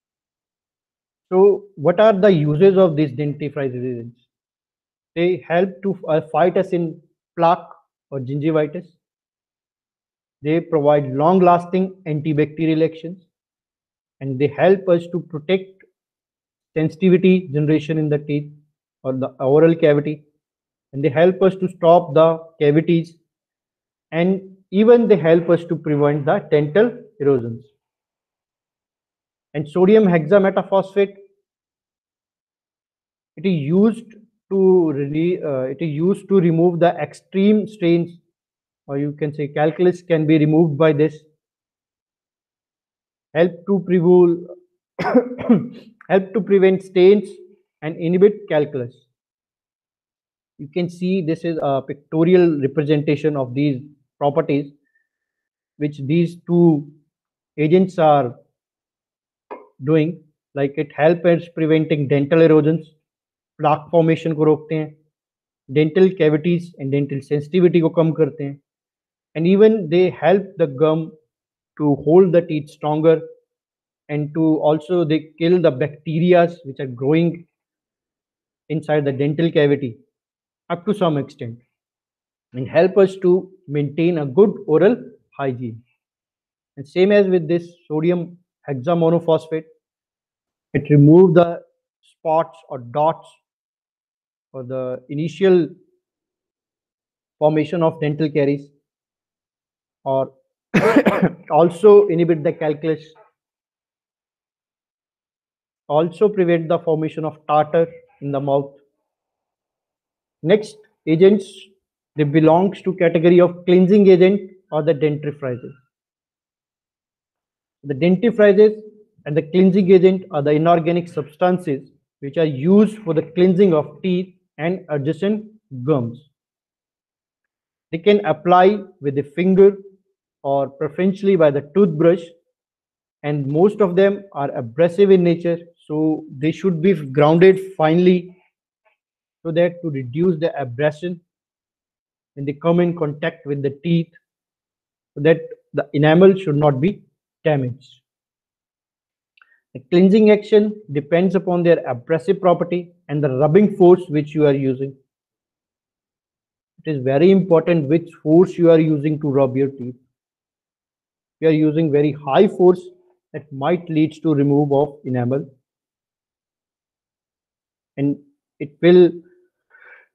So, what are the uses of these dentifrice agents? They help to fight us in plaque or gingivitis. They provide long-lasting antibacterial actions, and they help us to protect sensitivity generation in the teeth or the oral cavity, and they help us to stop the cavities, and even they help us to prevent the dental erosions. And sodium hexametaphosphate, it is used to remove the extreme stains, or you can say calculus can be removed by this. Help to prevent stains and inhibit calculus. You can see this is a pictorial representation of these properties which these two agents are doing. Like it helps preventing dental erosions, plaque formation को रोकते हैं, dental cavities and dental sensitivity को कम करते हैं, and even they help the gum to hold the teeth stronger, and to also they kill the bacteria which are growing inside the dental cavity up to some extent, and help us to maintain a good oral hygiene. And same as with this sodium hexamonophosphate, it removes the spots or dots or the initial formation of dental caries, or also inhibit the calculus, also prevent the formation of tartar in the mouth. Next agents, they belongs to category of cleansing agent or the dentifrices. The dentifrices and the cleansing agent are the inorganic substances which are used for the cleansing of teeth and adjacent gums. They can apply with the finger or preferentially by the toothbrush, and most of them are abrasive in nature, so they should be grounded finely so that to reduce the abrasion when they come in contact with the teeth, so that the enamel should not be damaged. The cleansing action depends upon their abrasive property and the rubbing force which you are using. It is very important which force you are using to rub your teeth. If you are using very high force, that might lead to remove of enamel, and it will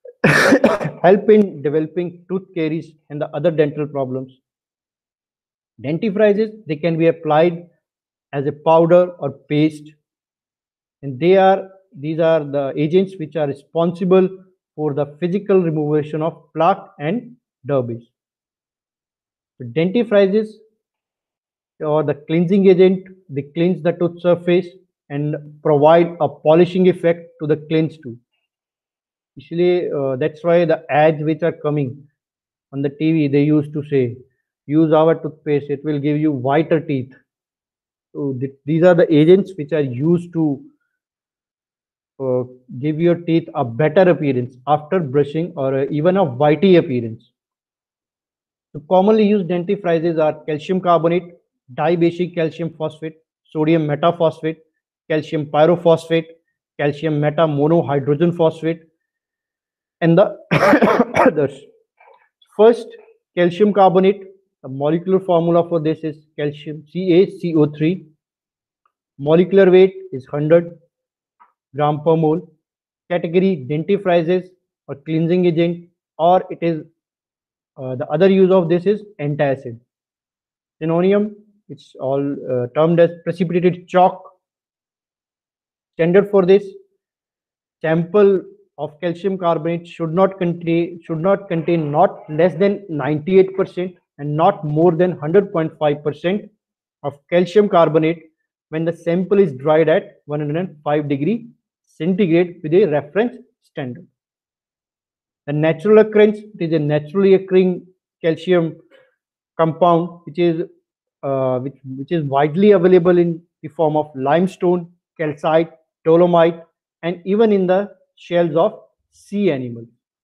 help in developing tooth caries and the other dental problems. Dentifrices, they can be applied as a powder or paste, and these are the agents which are responsible for the physical removal of plaque and debris. So dentifrices or the cleansing agent, they cleanse the tooth surface and provide a polishing effect to the cleansed tooth. Actually, that's why the ads which are coming on the TV, they used to say, use our toothpaste, it will give you whiter teeth. So these are the agents which are used to uh, give your teeth a better appearance after brushing, or even a whitey appearance. So commonly used dentifrices are calcium carbonate, dibasic calcium phosphate, sodium metaphosphate, calcium pyrophosphate, calcium metamonohydrogen phosphate, and the others. First, calcium carbonate. The molecular formula for this is calcium CaCO3. Molecular weight is 100 gram per mole. Category dentifrices or cleansing agent, or it is the other use of this is antacid. Synonym, it's all termed as precipitated chalk. Standard for this, sample of calcium carbonate should not contain not less than 98% and not more than 100.5% of calcium carbonate when the sample is dried at 105 degree centigrade with a reference standard. The natural occurrence, it is a naturally occurring calcium compound which is widely available in the form of limestone, calcite, dolomite, and even in the shells of sea animals.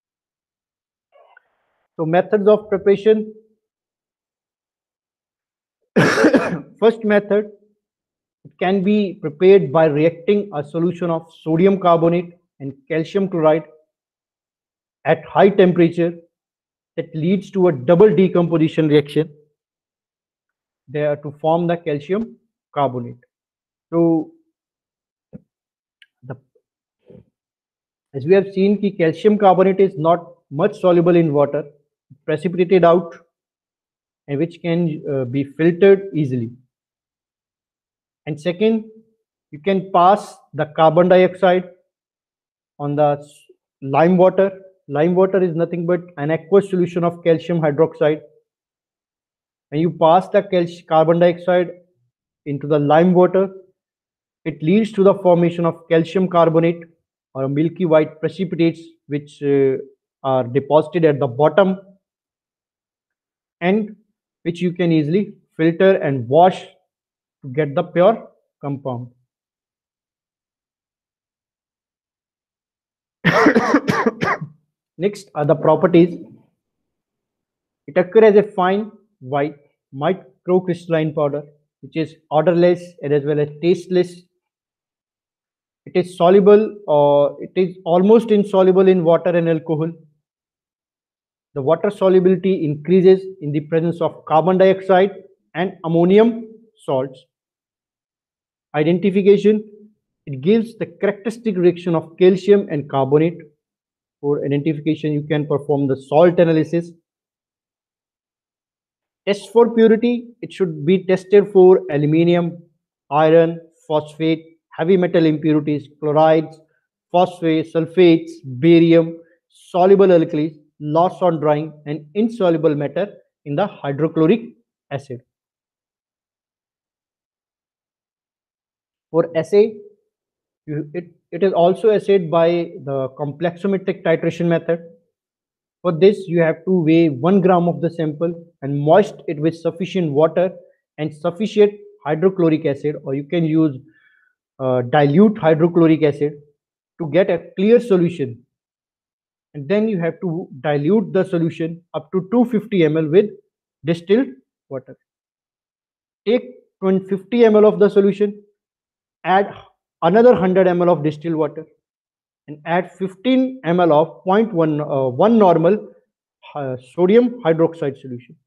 So methods of preparation. First method, it can be prepared by reacting a solution of sodium carbonate and calcium chloride at high temperature that leads to a double decomposition reaction there to form the calcium carbonate. So the, as we have seen, calcium carbonate is not much soluble in water, precipitated out, and which can be filtered easily. And second, you can pass the carbon dioxide on the lime water. Lime water is nothing but an aqueous solution of calcium hydroxide. When you pass the carbon dioxide into the lime water, it leads to the formation of calcium carbonate or milky white precipitates which are deposited at the bottom, and which you can easily filter and wash to get the pure compound. Next are the properties. It occurs as a fine white microcrystalline powder which is odorless and as well as tasteless. It is soluble, or it is almost insoluble in water and alcohol. The water solubility increases in the presence of carbon dioxide and ammonium salts. Identification, it gives the characteristic reaction of calcium and carbonate. For identification, you can perform the salt analysis. Test for purity, it should be tested for aluminium, iron, phosphate, heavy metal impurities, chlorides, phosphate, sulfates, barium, soluble alkalis, loss on drying, and insoluble matter in the hydrochloric acid. For assay, it is also assayed by the complexometric titration method. For this, you have to weigh 1 gram of the sample and moist it with sufficient water and sufficient hydrochloric acid, or you can use dilute hydrochloric acid to get a clear solution. And then you have to dilute the solution up to 250 ml with distilled water. Take 50 ml of the solution, add another 100 ml of distilled water, and add 15 ml of 0.1 normal sodium hydroxide solution.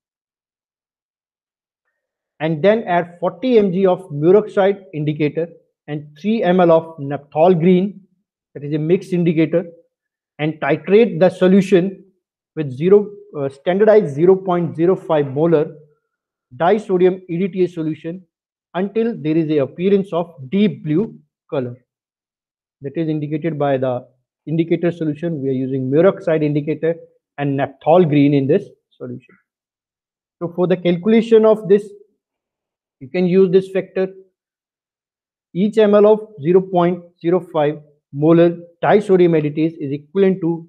And then add 40 mg of muroxide indicator and 3 ml of naphthol green, that is a mixed indicator, and titrate the solution with standardized 0.05 molar disodium EDTA solution until there is a appearance of deep blue color. That is indicated by the indicator solution. We are using Muroxide indicator and naphthol green in this solution. So for the calculation of this, you can use this factor. Each ml of 0.05 molar disodium additives is equivalent to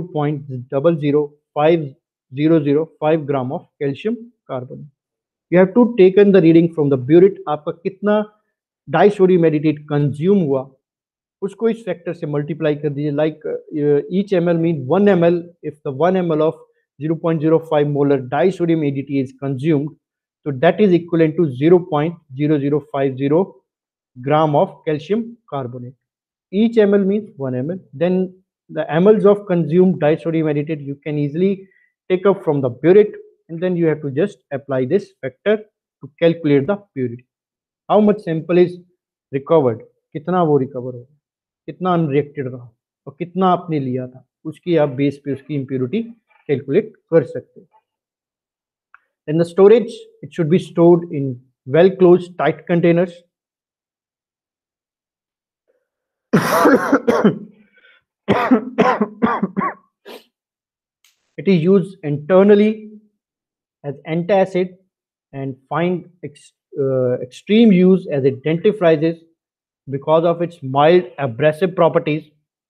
0.00505 gram of calcium carbonate. You have to taken the reading from the burette. आपका कितना disodium एडिटेट consume हुआ उसको इस factor से multiply कर दीजिए. Like each M L mean 1 ml. If the 1 ml of 0.05 molar disodium ADT is consumed, so that is equivalent to 0.0050 gram of calcium carbonate. Each ml means 1 ml. Then the mLs of consumed disodium aditate you can easily take up from the burette, and then you have to just apply this factor to calculate the purity. How much sample is recovered, कितना वो recover हो, कितना unreacted रहा और कितना आपने लिया था, उसकी आप बेस पे उसकी इम्प्योरिटी कैलकुलेट कर सकते हैं. Then the storage, it should be stored in well closed tight containers. It is used internally as antacid and find extreme use as it dentifrices because of its mild abrasive properties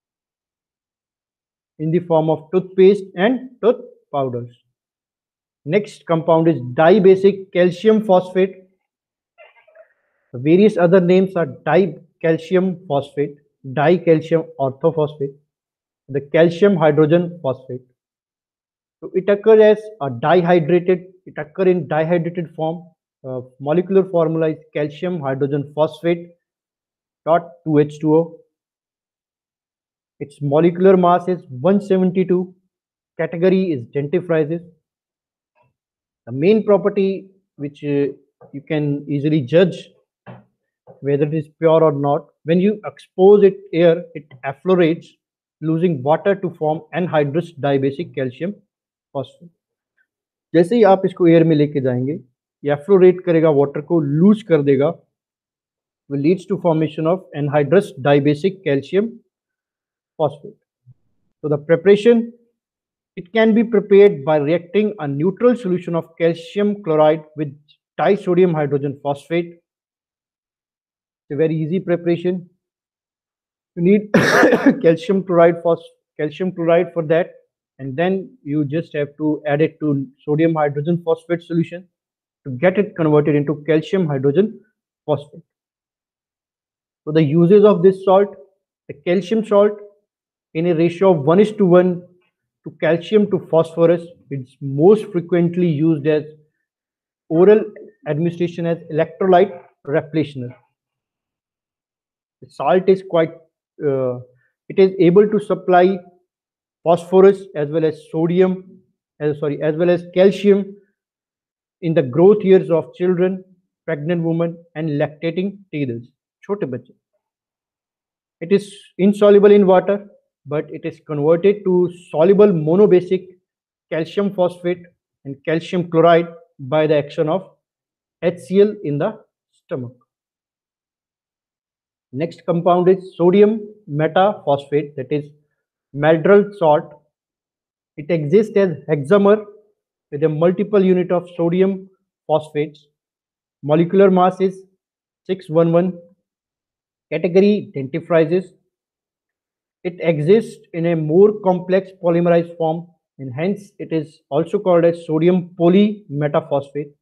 in the form of toothpaste and tooth powders. Next compound is dibasic calcium phosphate. The various other names are dicalcium phosphate, dicalcium orthophosphate, the calcium hydrogen phosphate. So it occurs as a it occurs in dihydrated form. Molecular formula is calcium hydrogen phosphate dot 2H2O. Its molecular mass is 172. Category is dentifrices. The main property which you can easily judge whether it is pure or not, when you expose it air, it efflorates, losing water to form anhydrous dibasic calcium phosphate. जैसे ही आप इसको air में लेके जाएंगे, ये एफ्लोरेट करेगा, water को loose कर देगा, will leads to formation of anhydrous dibasic calcium phosphate. So the preparation, it can be prepared by reacting a neutral solution of calcium chloride with disodium hydrogen phosphate. It's a very easy preparation. You need calcium chloride for that, and then you just have to add it to sodium hydrogen phosphate solution to get it converted into calcium hydrogen phosphate. So the uses of this salt, the calcium salt in a ratio of 1:1 to calcium to phosphorus, it's most frequently used as oral administration as electrolyte repletioner. The salt is quite, it is able to supply phosphorus as well as sodium, as well as calcium in the growth years of children, pregnant women, and lactating toddlers. छोटे बच्चे. It is insoluble in water, but it is converted to soluble monobasic calcium phosphate and calcium chloride by the action of HCl in the stomach. Next compound is sodium metaphosphate, that is Maldral salt. It exists as hexamer with a multiple unit of sodium phosphates. Molecular mass is 611. Category dentifrices. It exists in a more complex polymerized form, and hence it is also called as sodium polymetaphosphate.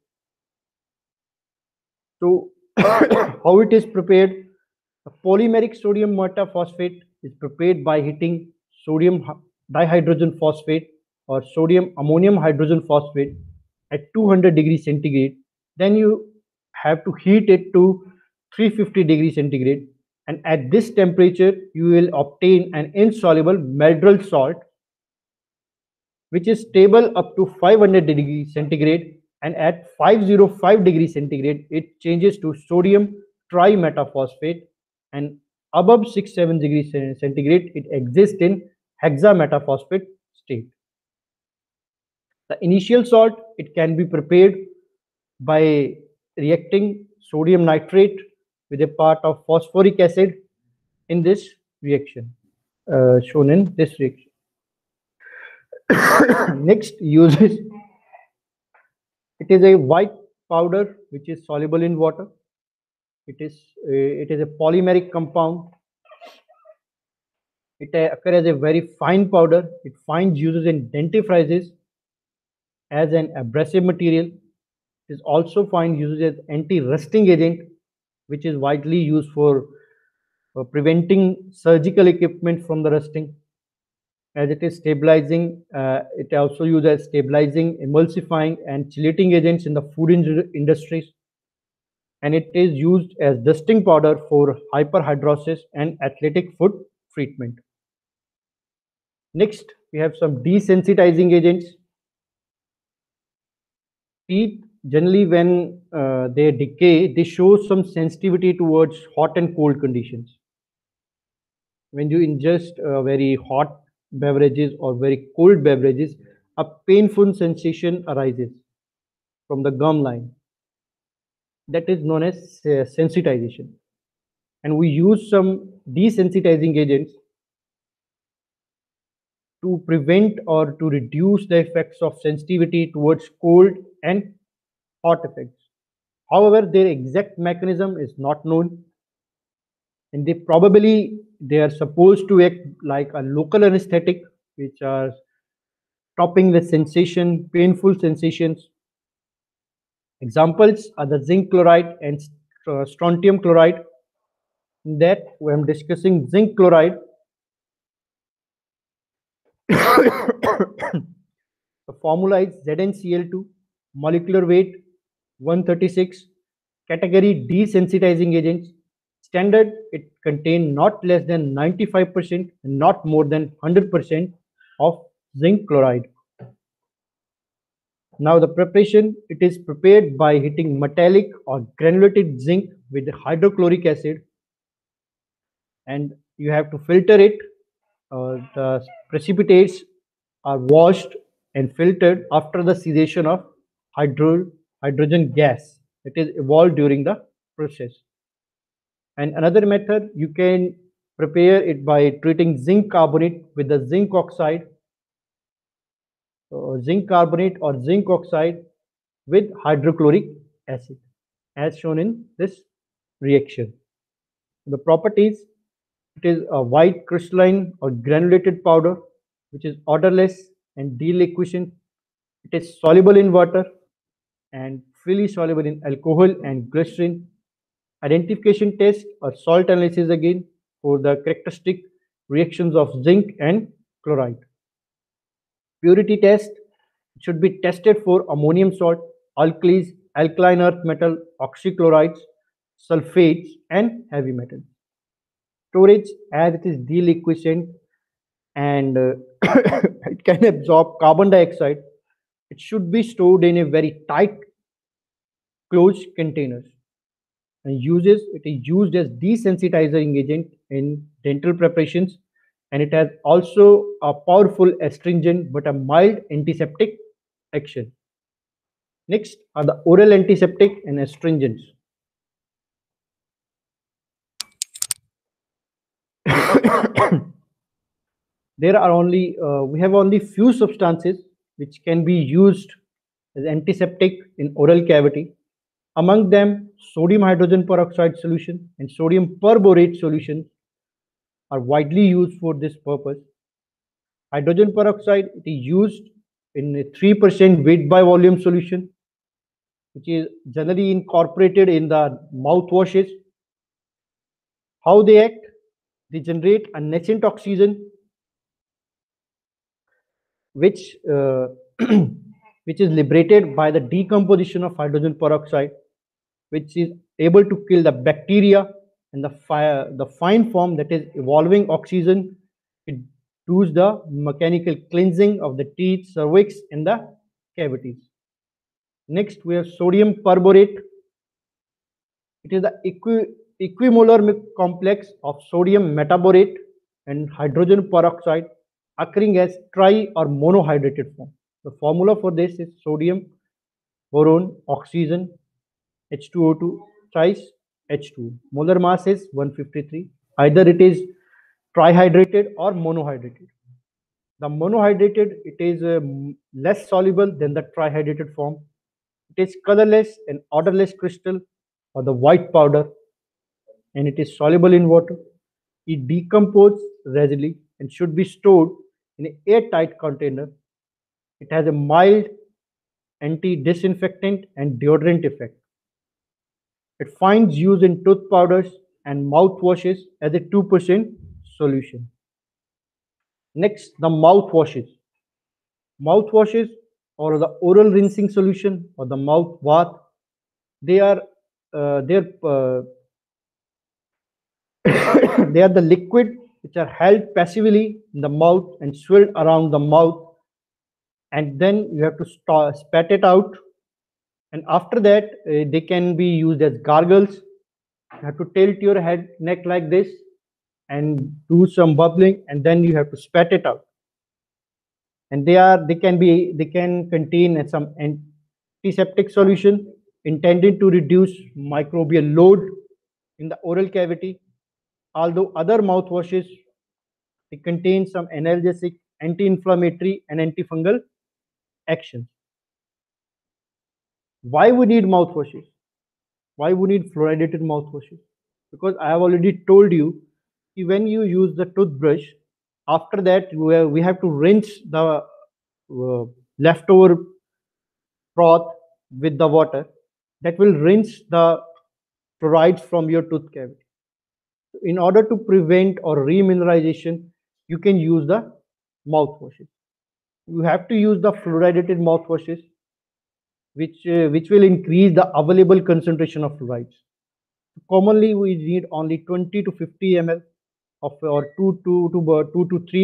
So how it is prepared? A polymeric sodium metaphosphate is prepared by heating sodium dihydrogen phosphate or sodium ammonium hydrogen phosphate at 200 degrees centigrade. Then you have to heat it to 350 degrees centigrade, and at this temperature you will obtain an insoluble Maldral salt which is stable up to 500 degrees centigrade, and at 505 degrees centigrade it changes to sodium trimetaphosphate, and above 6-7 degrees centigrade it exists in hexametaphosphate state. The initial salt, it can be prepared by reacting sodium nitrate with a part of phosphoric acid in this reaction, shown in this reaction. Next uses, it is a white powder which is soluble in water. It is a polymeric compound. It occurs as a very fine powder. It finds uses in dentifrices as an abrasive material. It is also find uses as anti-rusting agent, which is widely used for preventing surgical equipment from the rusting. As it is stabilizing, it also used as stabilizing, emulsifying, and chelating agents in the food industries. And it is used as dusting powder for hyperhidrosis and athletic foot treatment. Next, we have some desensitizing agents. Teeth, generally when they decay, they show some sensitivity towards hot and cold conditions. When you ingest very hot beverages or very cold beverages, a painful sensation arises from the gum line. That is known as sensitization. And we use some desensitizing agents to prevent or to reduce the effects of sensitivity towards cold and hot effects. However, their exact mechanism is not known, and they are supposed to act like a local anesthetic, which are stopping the sensation, painful sensations. Examples are the zinc chloride and strontium chloride. In that, when I'm discussing zinc chloride, the formula is ZnCl2, molecular weight 136, category desensitizing agents. Standard, it contains not less than 95% and not more than 100% of zinc chloride. Now the preparation, it is prepared by heating metallic or granulated zinc with hydrochloric acid, and you have to filter it. The precipitates are washed and filtered after the cessation of hydrogen gas that is evolved during the process. And another method, you can prepare it by treating zinc carbonate with the zinc oxide, zinc carbonate or zinc oxide with hydrochloric acid, as shown in this reaction. The properties, it is a white crystalline or granulated powder, which is odorless and deliquescent. It is soluble in water and freely soluble in alcohol and glycerin. Identification test or salt analysis again for the characteristic reactions of zinc and chloride. Purity test should be tested for ammonium salt, alkalis, alkaline earth metal, oxychlorides, sulfates, and heavy metals. Storage, as it is deliquescent and it can absorb carbon dioxide, it should be stored in a very tight closed containers. And it is used as desensitizing agent in dental preparations, and it has also a powerful astringent but a mild antiseptic action. Next are the oral antiseptic and astringents. There are only we have only few substances which can be used as antiseptic in oral cavity. Among them, sodium hydrogen peroxide solution and sodium perborate solution are widely used for this purpose. Hydrogen peroxide, it is used in a 3% weight by volume solution, which is generally incorporated in the mouthwashes. How they act? They generate a nascent oxygen, which which is liberated by the decomposition of hydrogen peroxide, which is able to kill the bacteria, and the fine form that is evolving oxygen. It does the mechanical cleansing of the teeth, cervix, and the cavities. Next, we have sodium perborate. It is the equimolar complex of sodium metaborate and hydrogen peroxide occurring as tri or monohydrated form. The formula for this is sodium boron, oxygen, H2O2, thrice H2. Molar mass is 153. Either it is trihydrated or monohydrated. The monohydrated, it is less soluble than the trihydrated form. It is colorless and odorless crystal or the white powder, and it is soluble in water. It decomposes readily and should be stored in an airtight container. It has a mild anti-disinfectant and deodorant effect. It finds use in tooth powders and mouthwashes as a 2% solution. Next, the mouthwashes. Mouthwashes or the oral rinsing solution or the mouth bath, they are they're they are the liquid which are held passively in the mouth and swirled around the mouth, and then you have to spat it out. And after that, they can be used as gargles. You have to tilt your head neck like this and do some bubbling, and then you have to spat it out. And they can contain some antiseptic solution intended to reduce microbial load in the oral cavity. Although other mouthwashes, they contain some analgesic, anti-inflammatory, and antifungal actions. Why we need mouthwashes? Why we need fluoridated mouthwashes? Because I have already told you, when you use the toothbrush, after that we have to rinse the leftover froth with the water. That will rinse the fluorides from your tooth cavity. In order to prevent or remineralization, you can use the mouthwashes. You have to use the fluoridated mouthwashes, which will increase the available concentration of fluorides. Commonly, we need only 20 to 50 ml of or 2 to 3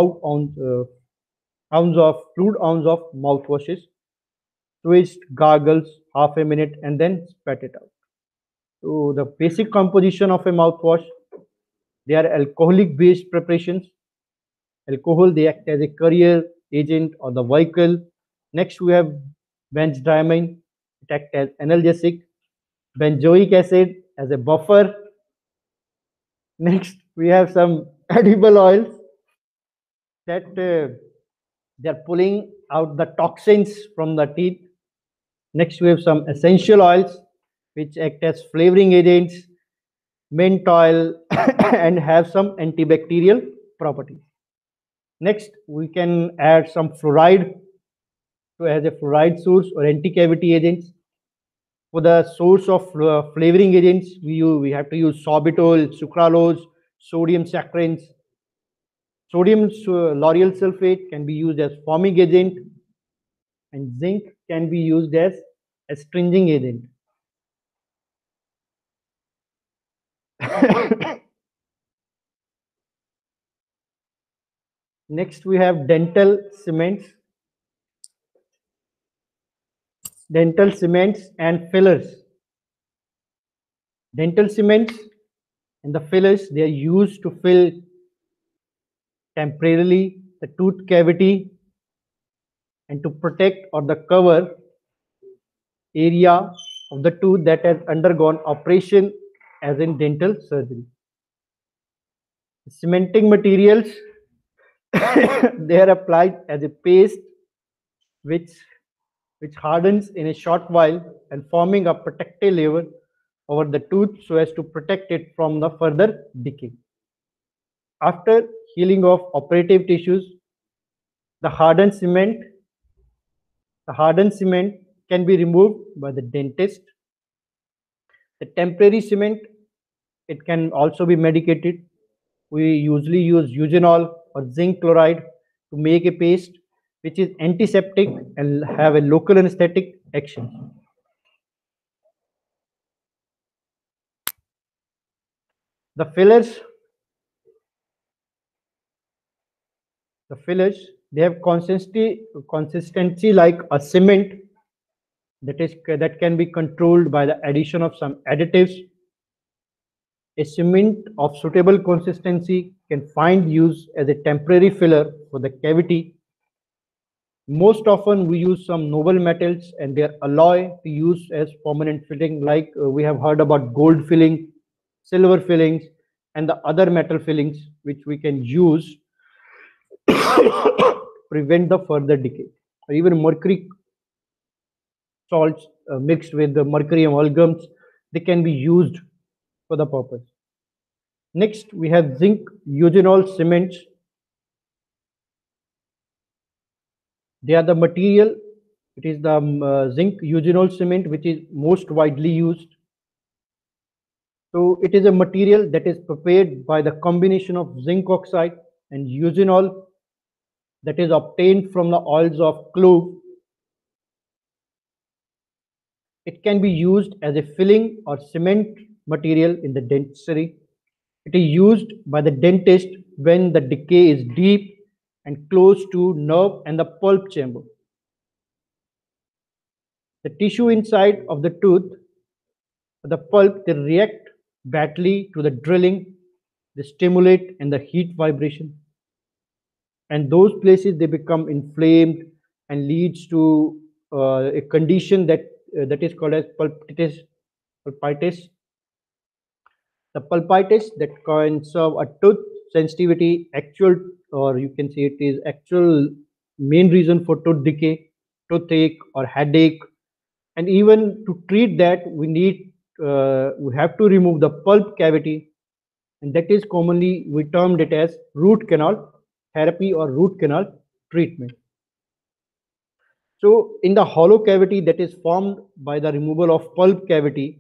fluid ounce of mouthwashes. Twist, gargles, half a minute, and then spat it out. So the basic composition of a mouthwash, they are alcoholic based preparations. Alcohol, they act as a carrier agent or the vehicle. Next, we have benzdiamine. It acts as analgesic. Benzoic acid as a buffer. Next, we have some edible oils that they are pulling out the toxins from the teeth. Next, we have some essential oils which act as flavoring agents, mint oil, and have some antibacterial properties. Next, we can add some fluoride to as a fluoride source or anti-cavity agents. For the source of flavoring agents, we have to use sorbitol, sucralose, sodium saccharins. Sodium lauryl sulfate can be used as foaming agent, and zinc can be used as astringent agent. Next, we have dental cements and fillers. Dental cements and the fillers, they are used to fill temporarily the tooth cavity and to protect or the cover area of the tooth that has undergone operation as in dental surgery. Cementing materials, they are applied as a paste which hardens in a short while and forming a protective layer over the tooth so as to protect it from the further decay. After healing of operative tissues, the hardened cement can be removed by the dentist. The temporary cement, it can also be medicated. We usually use eugenol or zinc chloride to make a paste which is antiseptic and have a local anesthetic action. The fillers, they have consistency like a cement that can be controlled by the addition of some additives. A cement of suitable consistency can find use as a temporary filler for the cavity. Most often we use some noble metals and their alloy to use as permanent filling, like we have heard about gold filling, silver fillings, and the other metal fillings which we can use prevent the further decay. Or even mercury salts mixed with the mercury amalgams, they can be used for the purpose. Next, we have zinc eugenol cements. They are the material. It is the zinc eugenol cement which is most widely used. So it is a material that is prepared by the combination of zinc oxide and eugenol that is obtained from the oils of clove. It can be used as a filling or cement material in the dentistry. It is used by the dentist when the decay is deep and close to nerve and the pulp chamber. The tissue inside of the tooth, the pulp, they react badly to the drilling, they stimulate and the heat vibration. And those places they become inflamed and leads to a condition that is called as pulpitis. The pulpitis that can serve a tooth sensitivity, actual, or you can say it is actual main reason for tooth decay, toothache, or headache. And even to treat that, we have to remove the pulp cavity, and that is commonly we termed it as root canal therapy or root canal treatment. So, in the hollow cavity that is formed by the removal of pulp cavity,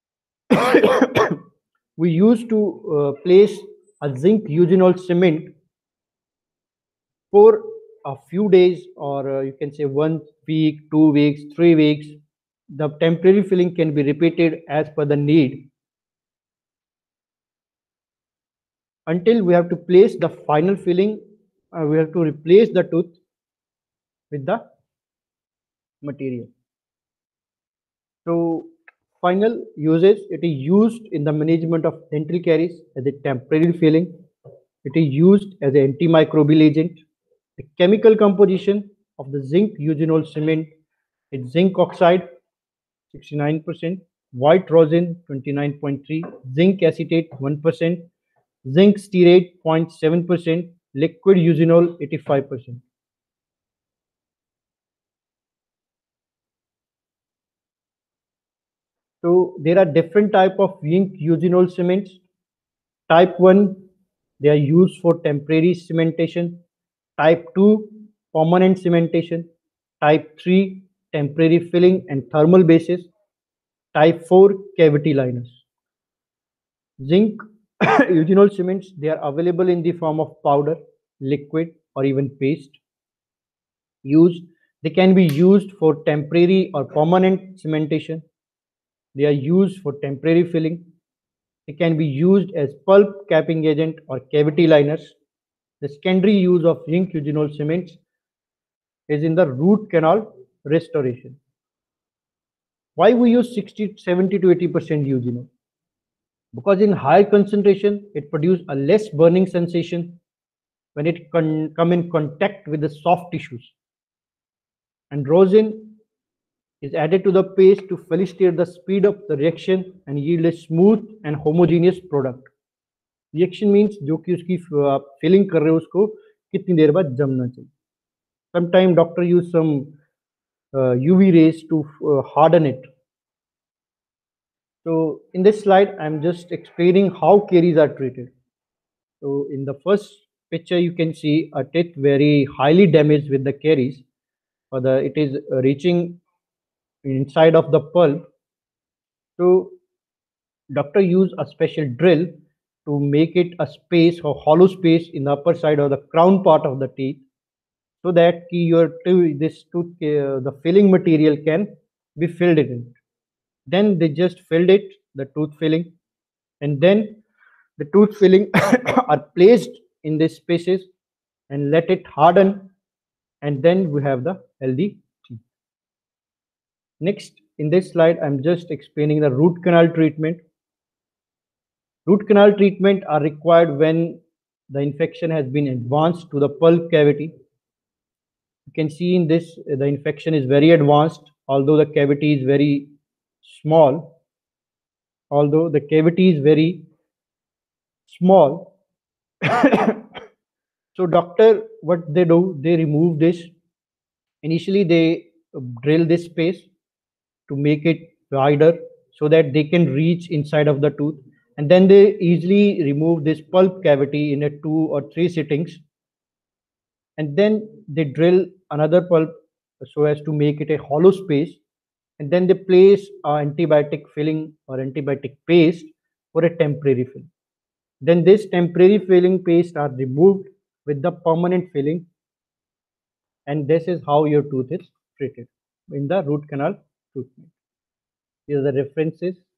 we used to place a zinc eugenol cement for a few days, or you can say 1 week, 2 weeks, 3 weeks. The temporary filling can be repeated as per the need until we have to place the final filling. We have to replace the tooth with the material. So, final uses, it is used in the management of dental caries as a temporary filling. It is used as an antimicrobial agent. The chemical composition of the zinc eugenol cement is zinc oxide 69%, white rosin 29.3, zinc acetate 1%, zinc stearate 0.7%, liquid eugenol 85%. So there are different type of zinc eugenol cements. Type 1, they are used for temporary cementation. Type 2, permanent cementation. Type 3, temporary filling and thermal bases. Type 4, cavity liners. Zinc eugenol cements, they are available in the form of powder, liquid, or even paste. Used, they can be used for temporary or permanent cementation. They are used for temporary filling. They can be used as pulp capping agent or cavity liners. The secondary use of zinc eugenol cements is in the root canal restoration. Why we use 60, 70 to 80% eugenol? Because in high concentration, it produces a less burning sensation when it come in contact with the soft tissues. And rosin is added to the paste to facilitate the speed of the reaction and yield a smooth and homogeneous product. Reaction means जो कि उसकी filling कर रहे हो उसको कितनी देर बाद जमना चाहिए. Sometimes doctor use some UV rays to harden it. So in this slide, I'm just explaining how caries are treated. So in the first picture, you can see a teeth very highly damaged with the caries, or it is reaching inside of the pulp. So doctor use a special drill to make it a space or hollow space in the upper side or the crown part of the teeth, so that this tooth the filling material can be filled in. Then they just filled it, the tooth filling, and then the tooth filling are placed in these spaces and let it harden, and then we have the healthy teeth. Next, in this slide, I'm just explaining the root canal treatment. Root canal treatment are required when the infection has been advanced to the pulp cavity. You can see in this the infection is very advanced, although the cavity is very small. Although the cavity is very small, so doctor, what they do, they remove this. Initially, they drill this space to make it wider so that they can reach inside of the tooth, and then they easily remove this pulp cavity in a 2 or 3 sittings, and then they drill another pulp so as to make it a hollow space, and then they place antibiotic filling or antibiotic paste for a temporary fill. Then this temporary filling paste are removed with the permanent filling, and this is how your tooth is treated in the root canal treatment. These are the references